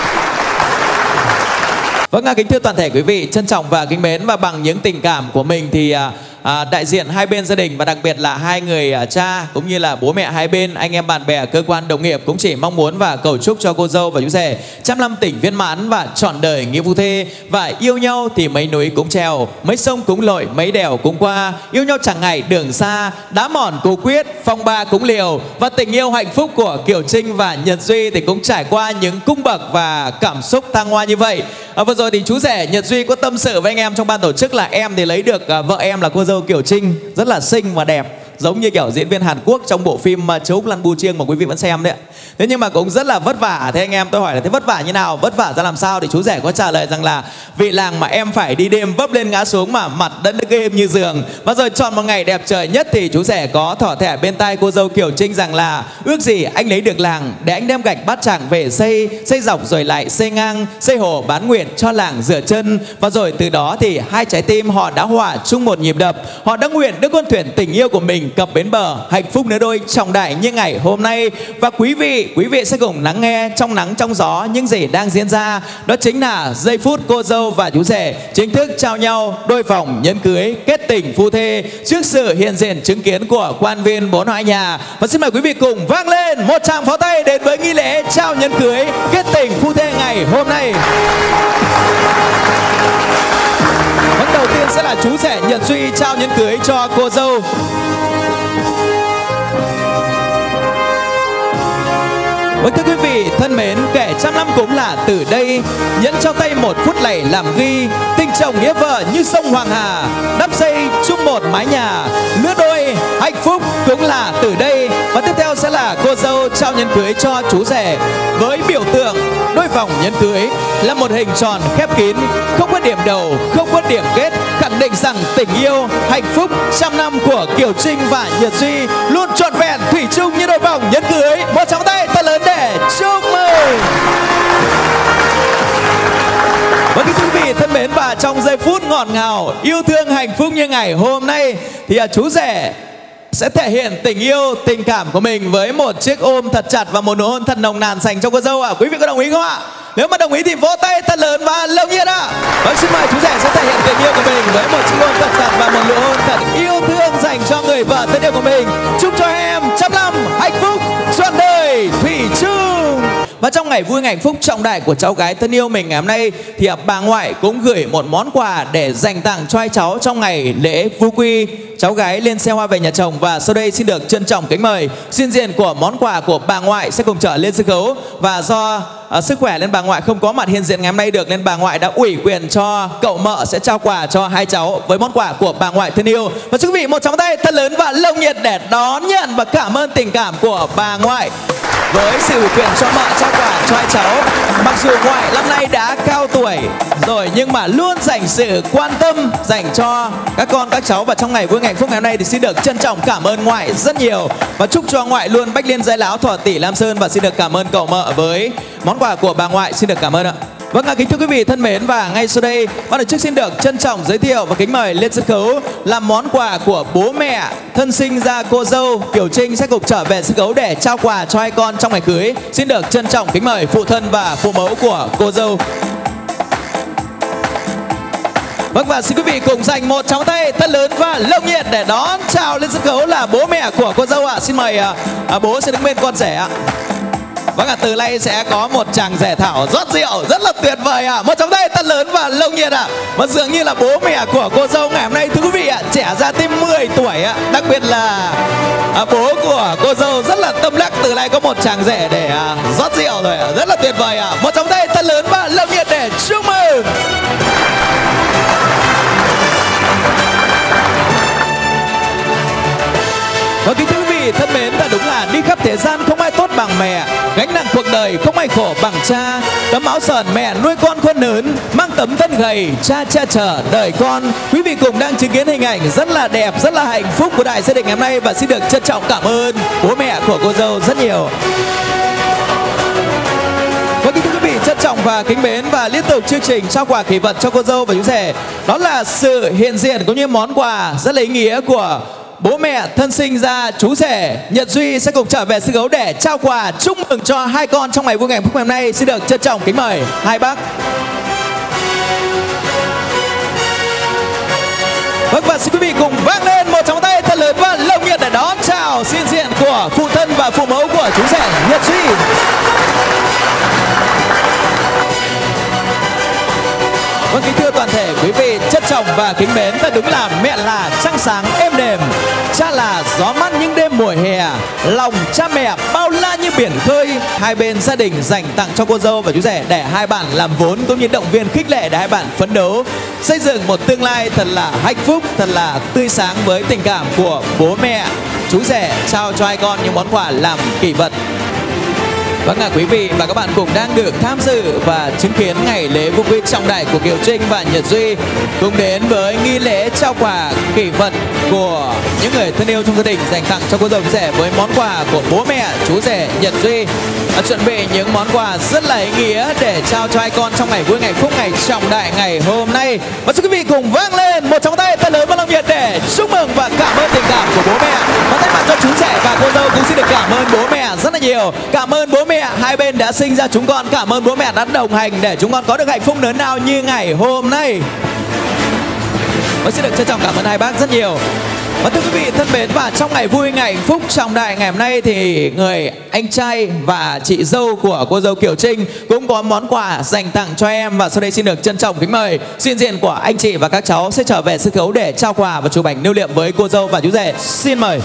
Vâng, kính thưa toàn thể quý vị, trân trọng và kính mến, và bằng những tình cảm của mình thì à, à, đại diện hai bên gia đình và đặc biệt là hai người à, cha cũng như là bố mẹ hai bên, anh em bạn bè, cơ quan đồng nghiệp cũng chỉ mong muốn và cầu chúc cho cô dâu và chú rể trăm năm tình viên mãn và trọn đời nghĩa phu thê. Và yêu nhau thì mấy núi cũng trèo, mấy sông cũng lội, mấy đèo cũng qua, yêu nhau chẳng ngày đường xa, đá mòn cố quyết, phong ba cũng liều. Và tình yêu hạnh phúc của Kiều Trinh và Nhật Duy thì cũng trải qua những cung bậc và cảm xúc thăng hoa như vậy. À, vừa rồi thì chú rể Nhật Duy có tâm sự với anh em trong ban tổ chức là em thì lấy được à, vợ em là cô dâu Kiều Trinh rất là xinh và đẹp, giống như kiểu diễn viên Hàn Quốc trong bộ phim Chấu Lăn Bu Chiêng mà quý vị vẫn xem đấy ạ. Thế nhưng mà cũng rất là vất vả. Thế anh em tôi hỏi là thế vất vả như nào, vất vả ra làm sao, thì chú rể có trả lời rằng là vì làng mà em phải đi đêm vấp lên ngã xuống mà mặt đất nước êm như giường. Và rồi chọn một ngày đẹp trời nhất thì chú rể có thỏ thẻ bên tai cô dâu Kiều Trinh rằng là ước gì anh lấy được làng để anh đem gạch bát tràng về xây, xây dọc rồi lại xây ngang, xây hồ bán nguyện cho làng rửa chân. Và rồi từ đó thì hai trái tim họ đã hòa chung một nhịp đập, họ đã nguyện đưa con thuyền tình yêu của mình cập bến bờ hạnh phúc nửa đôi trọng đại như ngày hôm nay. Và quý vị quý vị sẽ cùng lắng nghe trong nắng trong gió những gì đang diễn ra. Đó chính là giây phút cô dâu và chú rể chính thức trao nhau đôi vòng nhẫn cưới kết tình phu thê trước sự hiện diện chứng kiến của quan viên bốn hai nhà. Và xin mời quý vị cùng vang lên một tràng pháo tay đến với nghi lễ trao nhẫn cưới kết tình phu thê ngày hôm nay. đầu tiên sẽ là chú rể Nhật Duy trao nhẫn cưới cho cô dâu. Vâng, thưa quý vị thân mến, kẻ trăm năm cũng là từ đây, nhẫn trao tay một phút này làm ghi, tình chồng nghĩa vợ như sông Hoàng Hà, đắp xây chung một mái nhà, lứa đôi hạnh phúc cũng là từ đây. Và tiếp theo sẽ là cô dâu trao nhẫn cưới cho chú rể với biểu tượng đôi vòng nhẫn cưới là một hình tròn khép kín, không có điểm đầu, không có điểm kết, khẳng định rằng tình yêu hạnh phúc trăm năm của Kiều Trinh và Nhật Duy luôn trọn vẹn thủy chung như đôi vòng nhẫn cưới. Một tràng tay thật lớn để chúc mừng. Và kính thưa quý vị thân mến, và trong giây phút ngọt ngào yêu thương hạnh phúc như ngày hôm nay thì à, chú rể sẽ thể hiện tình yêu, tình cảm của mình với một chiếc ôm thật chặt và một nụ hôn thật nồng nàn dành cho cô dâu ạ. À, quý vị có đồng ý không ạ? Nếu mà đồng ý thì vỗ tay thật lớn và lâu nhiệt ạ. À. Vâng, xin mời chú rể sẽ thể hiện tình yêu của mình với một chiếc ôm thật chặt và một nụ hôn thật yêu thương dành cho người vợ thân yêu của mình. Chúc cho em trăm năm hạnh phúc trọn đời thủy chung. Và trong ngày vui ngày hạnh phúc trọng đại của cháu gái thân yêu mình ngày hôm nay thì à, bà ngoại cũng gửi một món quà để dành tặng cho hai cháu trong ngày lễ vu quy cháu gái lên xe hoa về nhà chồng. Và sau đây xin được trân trọng kính mời xin diện của món quà của bà ngoại sẽ cùng trở lên sân khấu. Và do à, sức khỏe nên bà ngoại không có mặt hiện diện ngày hôm nay được, nên bà ngoại đã ủy quyền cho cậu mợ sẽ trao quà cho hai cháu với món quà của bà ngoại thân yêu. Và quý vị một tràng tay thật lớn và nồng nhiệt để đón nhận và cảm ơn tình cảm của bà ngoại với sự ủy quyền cho mợ trao quà cho hai cháu. Mặc dù ngoại năm nay đã cao tuổi rồi nhưng mà luôn dành sự quan tâm dành cho các con các cháu. Và trong ngày vui ngày hạnh phúc ngày hôm nay thì xin được trân trọng cảm ơn ngoại rất nhiều và chúc cho ngoại luôn bách liên giai láo thọ tỷ lam sơn. Và xin được cảm ơn cậu mợ với món quà của bà ngoại, xin được cảm ơn ạ. Vâng ạ, kính thưa quý vị thân mến, và ngay sau đây ban tổ chức xin được trân trọng giới thiệu và kính mời lên sân khấu là món quà của bố mẹ thân sinh ra cô dâu Kiều Trinh sẽ cùng trở về sân khấu để trao quà cho hai con trong ngày cưới. Xin được trân trọng kính mời phụ thân và phụ mẫu của cô dâu. Vâng, và xin quý vị cùng dành một tràng tay thật lớn và nồng nhiệt để đón chào lên sân khấu là bố mẹ của cô dâu ạ. À. Xin mời à, à, bố sẽ đứng bên con rể ạ. À. Vâng ạ, à, từ nay sẽ có một chàng rể thảo rót rượu rất là tuyệt vời ạ. À. Một tràng tay thật lớn và nồng nhiệt ạ. À. Và dường như là bố mẹ của cô dâu ngày hôm nay thưa quý vị ạ, à, trẻ ra thêm mười tuổi ạ. À. Đặc biệt là à, bố của cô dâu rất là tâm đắc, từ nay có một chàng rể để à, rót rượu rồi ạ. À. Rất là tuyệt vời ạ. À. Một tràng tay thật lớn và nồng nhiệt để chúc mừng. Và kính thưa quý vị thân mến, là đúng là đi khắp thế gian không ai tốt bằng mẹ, gánh nặng cuộc đời không ai khổ bằng cha. Tấm áo sờn mẹ nuôi con khôn lớn, mang tấm thân gầy cha che chở đời con. Quý vị cùng đang chứng kiến hình ảnh rất là đẹp, rất là hạnh phúc của đại gia đình ngày hôm nay và xin được trân trọng cảm ơn bố mẹ của cô dâu rất nhiều. Và kính thưa quý vị trân trọng và kính mến, và liên tục chương trình trao quà kỷ vật cho cô dâu và chú rể đó là sự hiện diện cũng như món quà rất là ý nghĩa của bố mẹ thân sinh ra chú rể Nhật Duy sẽ cùng trở về sân khấu để trao quà chúc mừng cho hai con trong ngày vui ngày hạnh phúc ngày hôm nay. Xin được trân trọng kính mời hai bác. Vâng, và xin quý vị cùng vang lên một tràng tay thật lớn và nồng nhiệt để đón chào xin diện của phụ thân và phụ mẫu của chú rể Nhật Duy. Vâng, kính thưa toàn thể quý vị trân trọng và kính mến, ta đúng là mẹ là trăng sáng êm đềm, cha là gió mát những đêm mùa hè, lòng cha mẹ bao la như biển khơi. Hai bên gia đình dành tặng cho cô dâu và chú rể để hai bạn làm vốn cũng như động viên khích lệ để hai bạn phấn đấu xây dựng một tương lai thật là hạnh phúc, thật là tươi sáng với tình cảm của bố mẹ chú rể trao cho hai con những món quà làm kỷ vật. Vâng ạ, quý vị và các bạn cùng đang được tham dự và chứng kiến ngày lễ vu quy trọng đại của Kiều Trinh và Nhật Duy, cùng đến với nghi lễ trao quà kỷ vật của những người thân yêu trong gia đình dành tặng cho cô dâu rể với món quà của bố mẹ chú rể Nhật Duy. À, chuẩn bị những món quà rất là ý nghĩa để trao cho hai con trong ngày vui ngày phúc ngày trọng đại ngày hôm nay. Và xin quý vị cùng vang lên một tràng tay thật lớn và nồng nhiệt để chúc mừng và cảm ơn tình cảm của bố mẹ. Và thay mặt cho chú rể và cô dâu cũng xin được cảm ơn bố mẹ rất là nhiều. Cảm ơn bố mẹ hai bên đã sinh ra chúng con, cảm ơn bố mẹ đã đồng hành để chúng con có được hạnh phúc lớn lao như ngày hôm nay. Và xin được trân trọng cảm ơn hai bác rất nhiều. Và thưa quý vị thân mến, và trong ngày vui ngày hạnh phúc trọng đại ngày hôm nay thì người anh trai và chị dâu của cô dâu Kiều Trinh cũng có món quà dành tặng cho em. Và sau đây xin được trân trọng kính mời xin diện của anh chị và các cháu sẽ trở về sân khấu để trao quà và chụp ảnh lưu niệm với cô dâu và chú rể. Xin mời.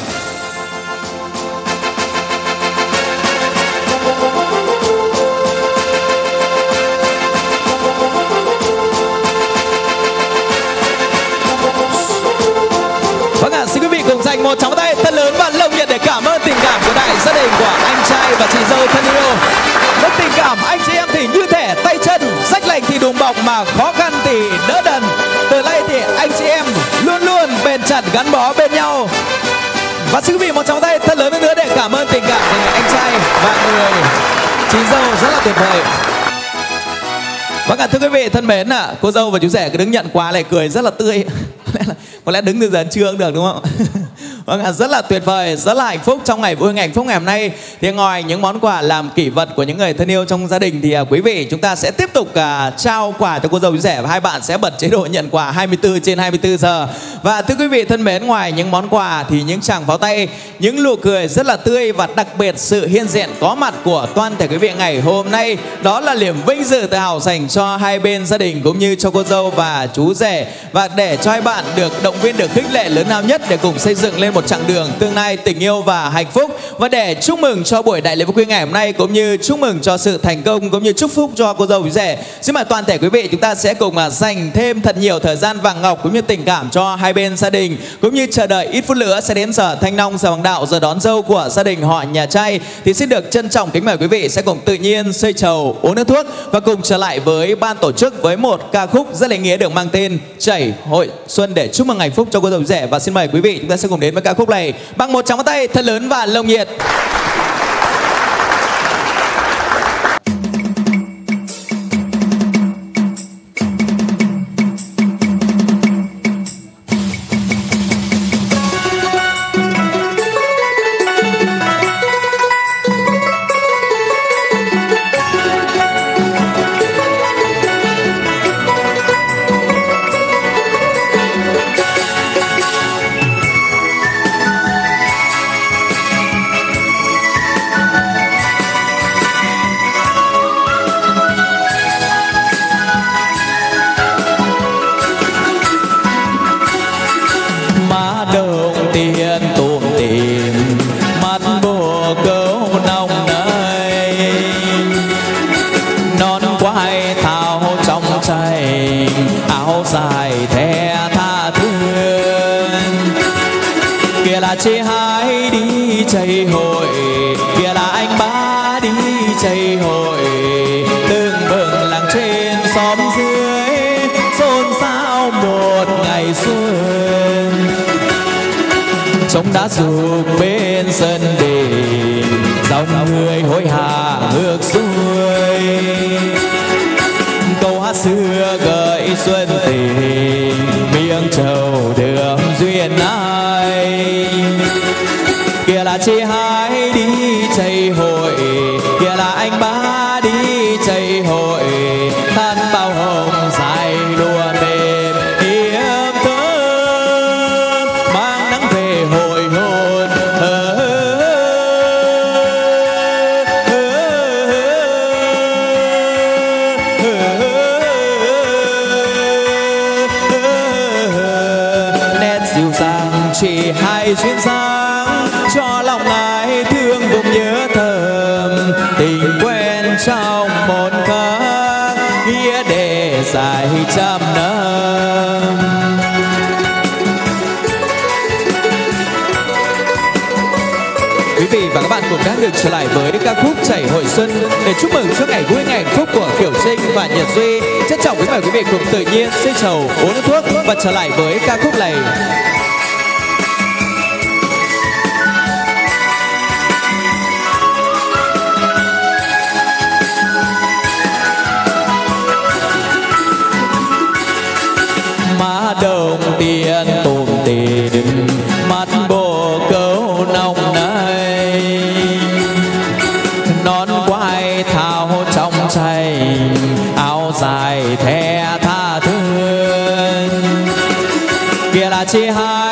Vâng ạ, xin quý vị cùng dành một tràng tay thật lớn và nồng nhiệt để cảm ơn tình cảm của đại gia đình của anh trai và chị dâu thân yêu. Rất tình cảm, anh chị em thì như thể tay chân, rách lạnh thì đùm bọc mà khó khăn thì đỡ đần. Từ nay thì anh chị em luôn luôn bền chặt gắn bó bên nhau. Và xin quý vị một tràng tay thật lớn nữa để cảm ơn tình cảm của người anh trai và người chị dâu rất là tuyệt vời. Vâng ạ, thưa quý vị thân mến ạ, à, cô dâu và chú rể cứ đứng nhận quà lại cười rất là tươi. Có lẽ đứng từ giờ trưa cũng được đúng không? Vâng ạ, rất là tuyệt vời, rất là hạnh phúc trong ngày vui ngày hạnh phúc ngày hôm nay. Thì ngoài những món quà làm kỷ vật của những người thân yêu trong gia đình thì à, quý vị chúng ta sẽ tiếp tục à, trao quà cho cô dâu chú rể và hai bạn sẽ bật chế độ nhận quà hai mươi tư trên hai mươi tư giờ. Và thưa quý vị thân mến, ngoài những món quà thì những tràng pháo tay, những nụ cười rất là tươi và đặc biệt sự hiện diện có mặt của toàn thể quý vị ngày hôm nay đó là niềm vinh dự tự hào dành cho hai bên gia đình cũng như cho cô dâu và chú rể, và để cho hai bạn được động viên, được khích lệ lớn lao nhất để cùng xây dựng lên một chặng đường tương lai tình yêu và hạnh phúc. Và để chúc mừng cho buổi đại lễ vui ngày hôm nay cũng như chúc mừng cho sự thành công cũng như chúc phúc cho cô dâu chú rể, xin mời toàn thể quý vị chúng ta sẽ cùng dành thêm thật nhiều thời gian vàng ngọc cũng như tình cảm cho hai bên gia đình, cũng như chờ đợi ít phút nữa sẽ đến giờ thanh long, giờ hoàng đạo, giờ đón dâu của gia đình họ nhà trai. Thì xin được trân trọng kính mời quý vị sẽ cùng tự nhiên xây trầu, uống nước thuốc và cùng trở lại với ban tổ chức với một ca khúc rất là ý nghĩa được mang tên Chảy Hội Xuân để chúc mừng hạnh phúc cho cô dâu chú rể. Và xin mời quý vị chúng ta sẽ cùng đến với ca khúc này bằng một tràng tay thật lớn và nồng nhiệt. Chị hai đi chạy hội, kia là anh ba đi chạy hội, từng bừng làng trên xóm dưới xôn xao một ngày xuân. Trống đá rục bên sân đền, dòng người hối hả ngược xuôi, câu hát xưa gợi xuân tình, miếng trầu đường duyên ai. Kia là chị hai đi chạy hội, kia là anh ba đi chạy hội, than bao hồng dài đùa mềm hiếm thơm, mang nắng về hội hôn. Nét dịu dàng chị hai duyên dáng, cho lòng ai thương vùng nhớ thầm, tình quen trong một khắc nghĩa để dài trăm năm. Quý vị và các bạn cũng đã được trở lại với ca khúc Chảy Hội Xuân để chúc mừng cho ngày vui ngày hạnh phúc của Kiều Trinh và Nhật Duy. Trân trọng kính mời quý vị cùng tự nhiên xây trầu, uống nước thuốc và trở lại với ca khúc này. Má đồng tiền tủm tỉm, mắt bồ câu nồng nây, nón quai thao trong chành, áo dài the tha thướt. Kia là chị hai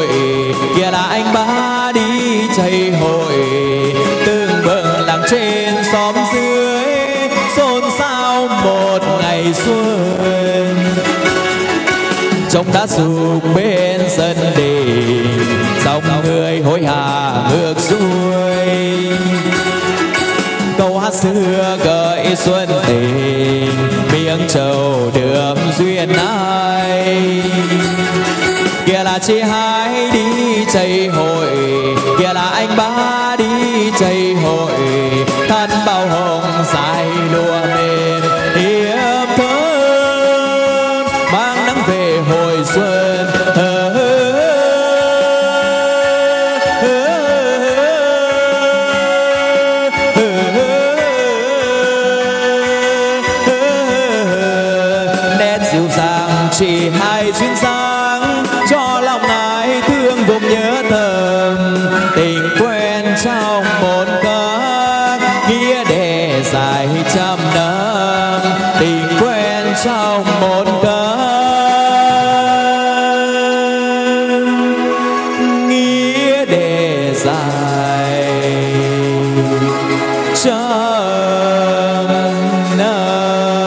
hội, kia là anh ba đi chạy hội. Từng bừng làng trên xóm dưới xôn xao một ngày xuân. Trông đã sụp bên sân đình, dòng người hối hả ngược xuôi. Câu hát xưa gợi xuân tình, miếng trầu đượm duyên ai. Kia là chị hai đi chạy hội, kia là anh ba đi chạy hội. Thân bao hồng dài lụa mềm hiệp thơm, mang nắng về hồi xuân. Nét dịu dàng chỉ hai duyên dáng, cho lòng ai thương vùng nhớ thầm. Tình quen trong một ca, nghĩa để dài trăm năm. Tình quen trong một ca, nghĩa để dài trăm năm.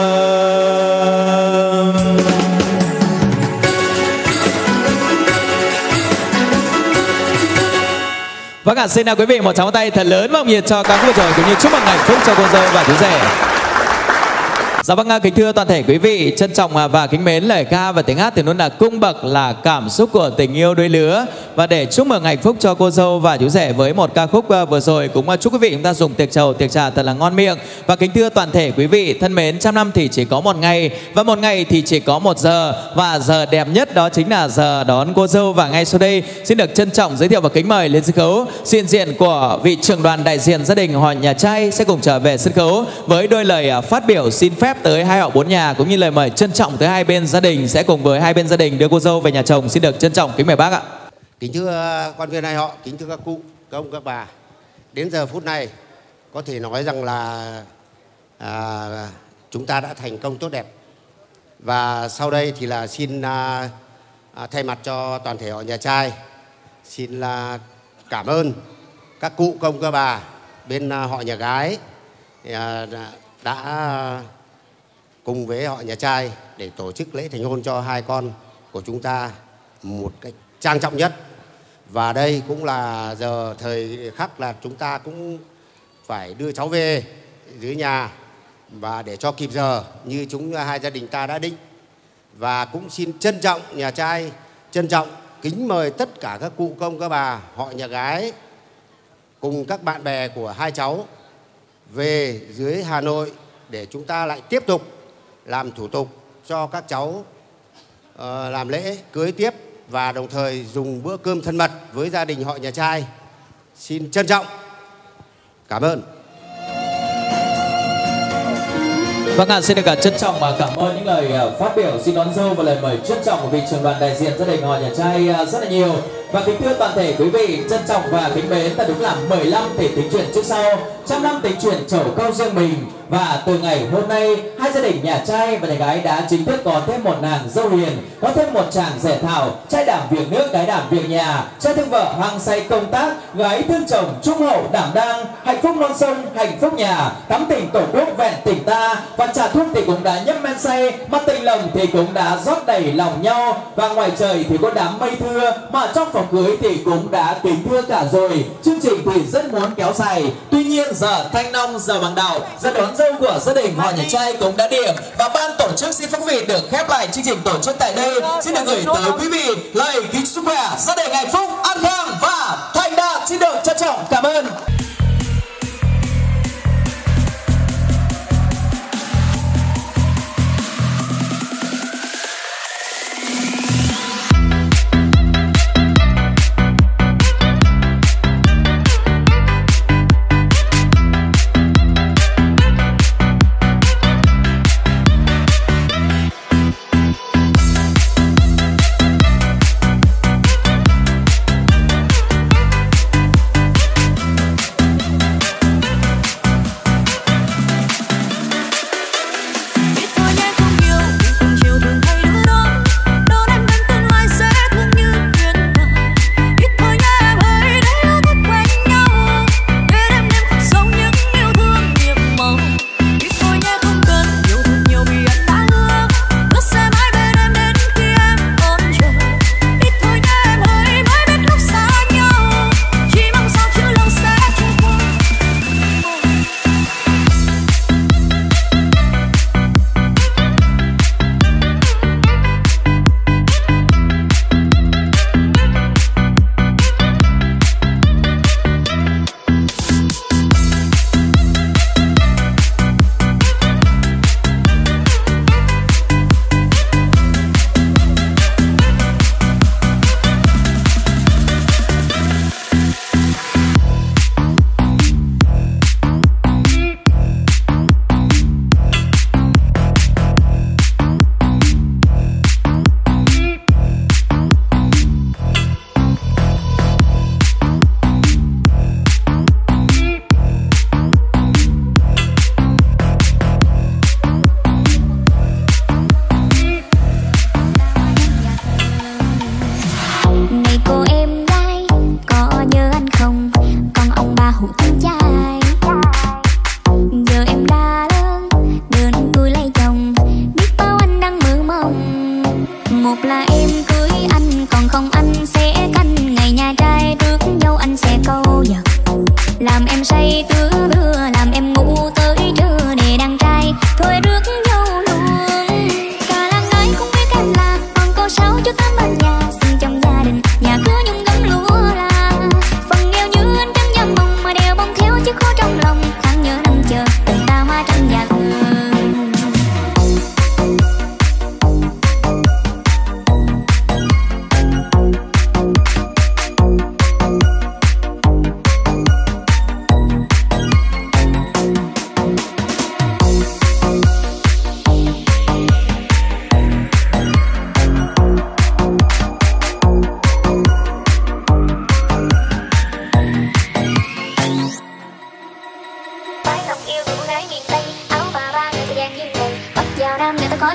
Vâng ạ, xin chào quý vị, một tràng tay thật lớn và nhiệt cho các cô trò cũng như chúc mừng hạnh phúc cho cô dâu và chú rể. Dạ vâng, kính thưa toàn thể quý vị, trân trọng và kính mến lời ca và tiếng hát thì luôn là cung bậc, là cảm xúc của tình yêu đôi lứa. Và để chúc mừng hạnh phúc cho cô dâu và chú rể với một ca khúc vừa rồi, cũng chúc quý vị chúng ta dùng tiệc trầu tiệc trà thật là ngon miệng. Và kính thưa toàn thể quý vị thân mến, trăm năm thì chỉ có một ngày, và một ngày thì chỉ có một giờ, và giờ đẹp nhất đó chính là giờ đón cô dâu. Và ngay sau đây xin được trân trọng giới thiệu và kính mời lên sân khấu diện diện của vị trưởng đoàn đại diện gia đình họ nhà trai sẽ cùng trở về sân khấu với đôi lời phát biểu xin phép tới hai họ bốn nhà, cũng như lời mời trân trọng tới hai bên gia đình sẽ cùng với hai bên gia đình đưa cô dâu về nhà chồng. Xin được trân trọng kính mời bác ạ. Kính thưa quan viên hai họ, kính thưa các cụ, các ông, các bà, đến giờ phút này có thể nói rằng là à, chúng ta đã thành công tốt đẹp. Và sau đây thì là xin à, à, thay mặt cho toàn thể họ nhà trai xin là cảm ơn các cụ, các ông, các bà bên à, họ nhà gái à, đã cùng với họ nhà trai để tổ chức lễ thành hôn cho hai con của chúng ta một cách trang trọng nhất. Và đây cũng là giờ thời khắc là chúng ta cũng phải đưa cháu về dưới nhà và để cho kịp giờ như chúng hai gia đình ta đã định. Và cũng xin trân trọng nhà trai, trân trọng kính mời tất cả các cụ, công, các bà, họ nhà gái cùng các bạn bè của hai cháu về dưới Hà Nội để chúng ta lại tiếp tục làm thủ tục cho các cháu uh, làm lễ cưới tiếp và đồng thời dùng bữa cơm thân mật với gia đình họ nhà trai. Xin trân trọng cảm ơn. Vâng ạ, xin được trân trọng và cảm ơn những lời phát biểu xin đón dâu và lời mời trân trọng của vị trưởng đoàn đại diện gia đình họ nhà trai rất là nhiều. Và kính thưa toàn thể quý vị, trân trọng và kính mến, ta đúng là mười lăm thì tính chuyện trước sau, trăm năm tính chuyện trầu cau riêng mình. Và từ ngày hôm nay, hai gia đình nhà trai và nhà gái đã chính thức có thêm một nàng dâu hiền, có thêm một chàng rể thảo, trai đảm việc nước, gái đảm việc nhà, trai thương vợ hăng say công tác, gái thương chồng trung hậu đảm đang, hạnh phúc non sông, hạnh phúc nhà, thắm tình tổ quốc vẹn tình ta. Và trà thuốc thì cũng đã nhấp men say, mà tình lòng thì cũng đã rót đầy lòng nhau. Và ngoài trời thì có đám mây thưa, mà trong phòng cưới thì cũng đã kính thưa cả rồi. Chương trình thì rất muốn kéo dài, tuy nhiên giờ thanh long giờ bằng đạo, giờ đón dâu của gia đình họ nhà trai cũng đã điểm, và ban tổ chức xin phép quý vị được khép lại chương trình tổ chức tại đây. Xin được gửi tới quý vị lời kính sức khỏe, gia đình hạnh phúc, an khang và thành đạt. Xin được trân trọng cảm ơn.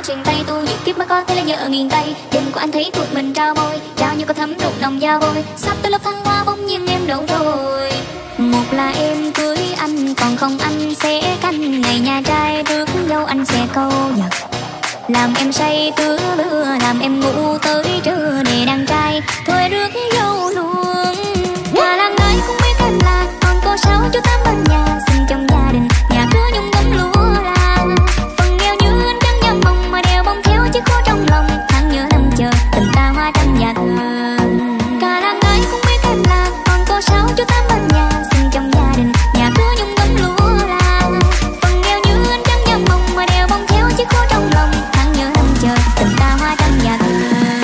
truyền tay tôi nhiệt kiếp mới có thể là vợ nghiền tay. Đêm của anh thấy tụi mình trao môi, trao như có thấm ruột nồng da vôi. Sắp tới lớp thăng hoa bỗng nhiên em đâu rồi. Một là em cưới anh, còn không anh sẽ canh. Ngày nhà trai rước dâu anh sẽ câu giật, làm em say tứ bữa, làm em ngủ tới trưa để đàn trai thôi rước dâu luôn. Nhà làng ơi cũng biết em là con cô sáu chú tám bên nhà, xin trong gia đình nhà cửa nhung gấm lúa là phần nghèo như anh trắng nhà mong mà đeo bông theo chiếc khô trong lòng. Tháng nhớ năm chờ tình ta hoa trăm nhà thờ. Cả làng ơi cũng biết em là con cô sáu chú tám bên nhà, xin trong gia đình nhà cửa nhung gấm lúa là phần nghèo như anh trắng nhà mong mà đeo bông theo chiếc khô trong lòng. Tháng nhớ năm chờ tình ta hoa trăm nhà thờ.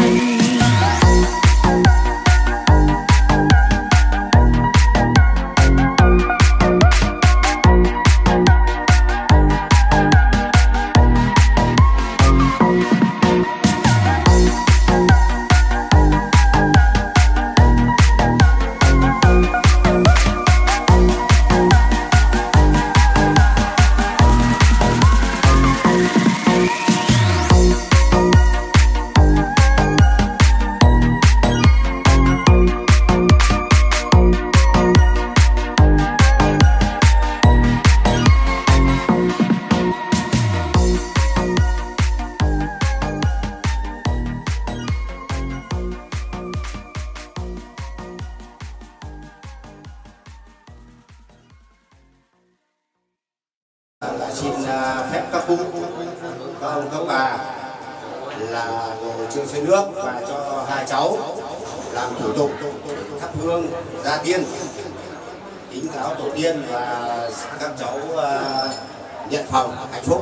Là xin phép các cụ, các ông các bà là ngồi trên xe nước và cho hai cháu làm thủ tục thắp hương gia tiên, kính cáo tổ tiên và các cháu nhận phòng hạnh phúc.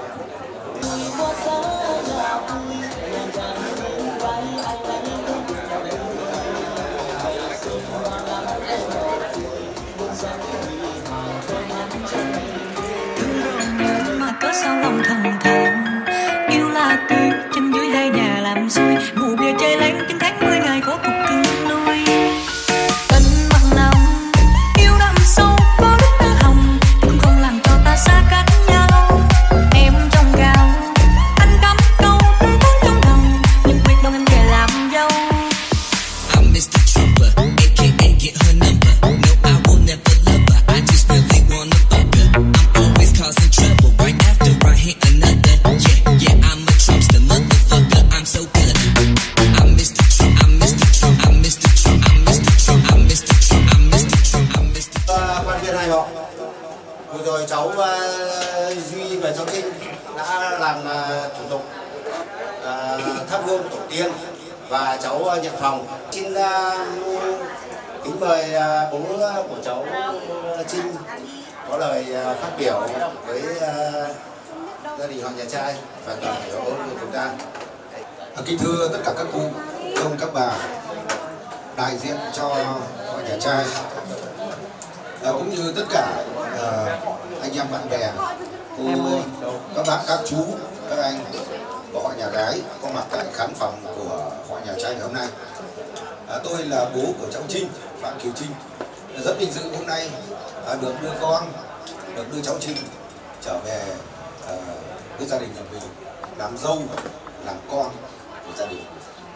Có sao lòng thần thầm yêu là cứ chân dưới hai nhà làm xuôi, ngủ bia chơi lén chín tháng mười ngày có cuộc thương nuôi. Tình bằng lòng yêu đậm sâu có lúc tơ hồng cũng không làm cho ta xa cách nhau. Em trong gạo anh cắm câu tư tốn trong lòng, nhưng quyết đông em về làm dâu. I'm Mister Trooper, a k a get her number. No, I will never love her, I just really wanna fuck her. I'm always causing trouble right after I hit another. Yeah, yeah, I'm a Trumpster, motherfucker, I'm so good. I'm Mister Trump, I'm Mister Trump, I'm Mister Trump, I'm Mister Trump, I'm Mister Trump, I'm Mister Trump, I'm Mister Trump. Quan viên hai họ, vừa rồi cháu uh, Duy và cháu Trinh đã làm uh, thủ tục uh, thắp hương tổ tiên và cháu uh, nhận phòng. Xin uh, kính mời uh, bố của cháu uh, Trinh có lời uh, phát biểu với uh, gia đình họ nhà trai và toàn thể hội của chúng ta. À, kính thưa tất cả các cụ, ông các bà, đại diện cho họ nhà trai, à, cũng như tất cả à, anh em bạn bè, cô, các bác, các chú, các anh của họ nhà gái có mặt tại khán phòng của họ nhà trai ngày hôm nay. À, tôi là bố của cháu Trinh, Phạm Kiều Trinh, rất vinh dự hôm nay à, được đưa con, được đưa cháu Trinh trở về à, với gia đình nhà mình, làm dâu, làm con của gia đình.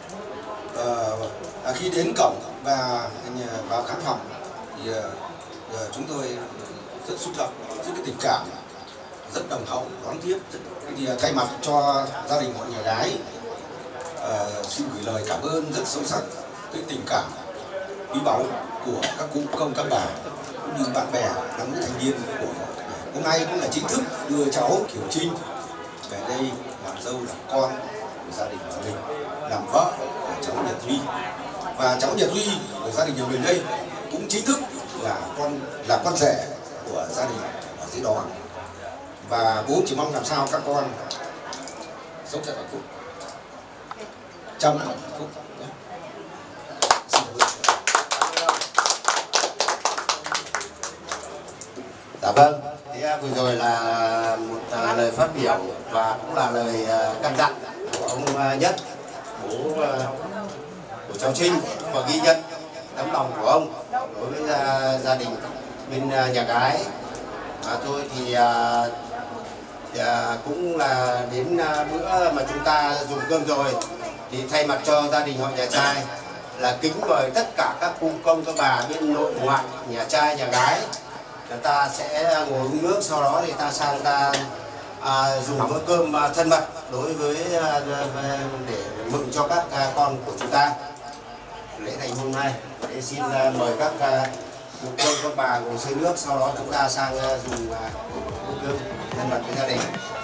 À, khi đến cổng và vào khán phòng thì à, chúng tôi rất xúc động, rất cái tình cảm, rất đồng hậu đón tiếp. Thì thay mặt cho gia đình họ nhà gái à, xin gửi lời cảm ơn rất sâu sắc cái tình cảm quý báu của các cụ công các bà cũng như bạn bè nam nữ thanh niên của hôm nay cũng là chính thức đưa cháu Kiều Trinh về đây làm dâu làm con của gia đình của mình, làm vợ của cháu Nhật Duy, và cháu Nhật Duy của gia đình nhà mình đây cũng chính thức là con là con rể của gia đình ở dưới đó. Và bố chỉ mong làm sao các con sống thật hạnh phúc, trong hạnh phúc. Dạ vâng, thì vừa rồi là một à, lời phát biểu và cũng là lời à, căn dặn của ông à, Nhất, bố à, của cháu Trinh, và ghi nhận tấm lòng của ông đối với à, gia đình bên à, nhà gái. À, tôi thì à, à, cũng là đến à, bữa mà chúng ta dùng cơm rồi, thì thay mặt cho gia đình họ nhà trai là kính mời tất cả các cụ công các bà bên nội ngoại nhà trai nhà gái, người ta sẽ ngồi uống nước, sau đó thì ta sang ta à, dùng bữa cơm à, thân mật đối với à, để mừng cho các à, con của chúng ta lễ thành hôn này. Để xin à, mời các à, cụ công các bà ngồi xơi nước, sau đó chúng ta sang à, dùng à, bữa cơm thân mật với gia đình.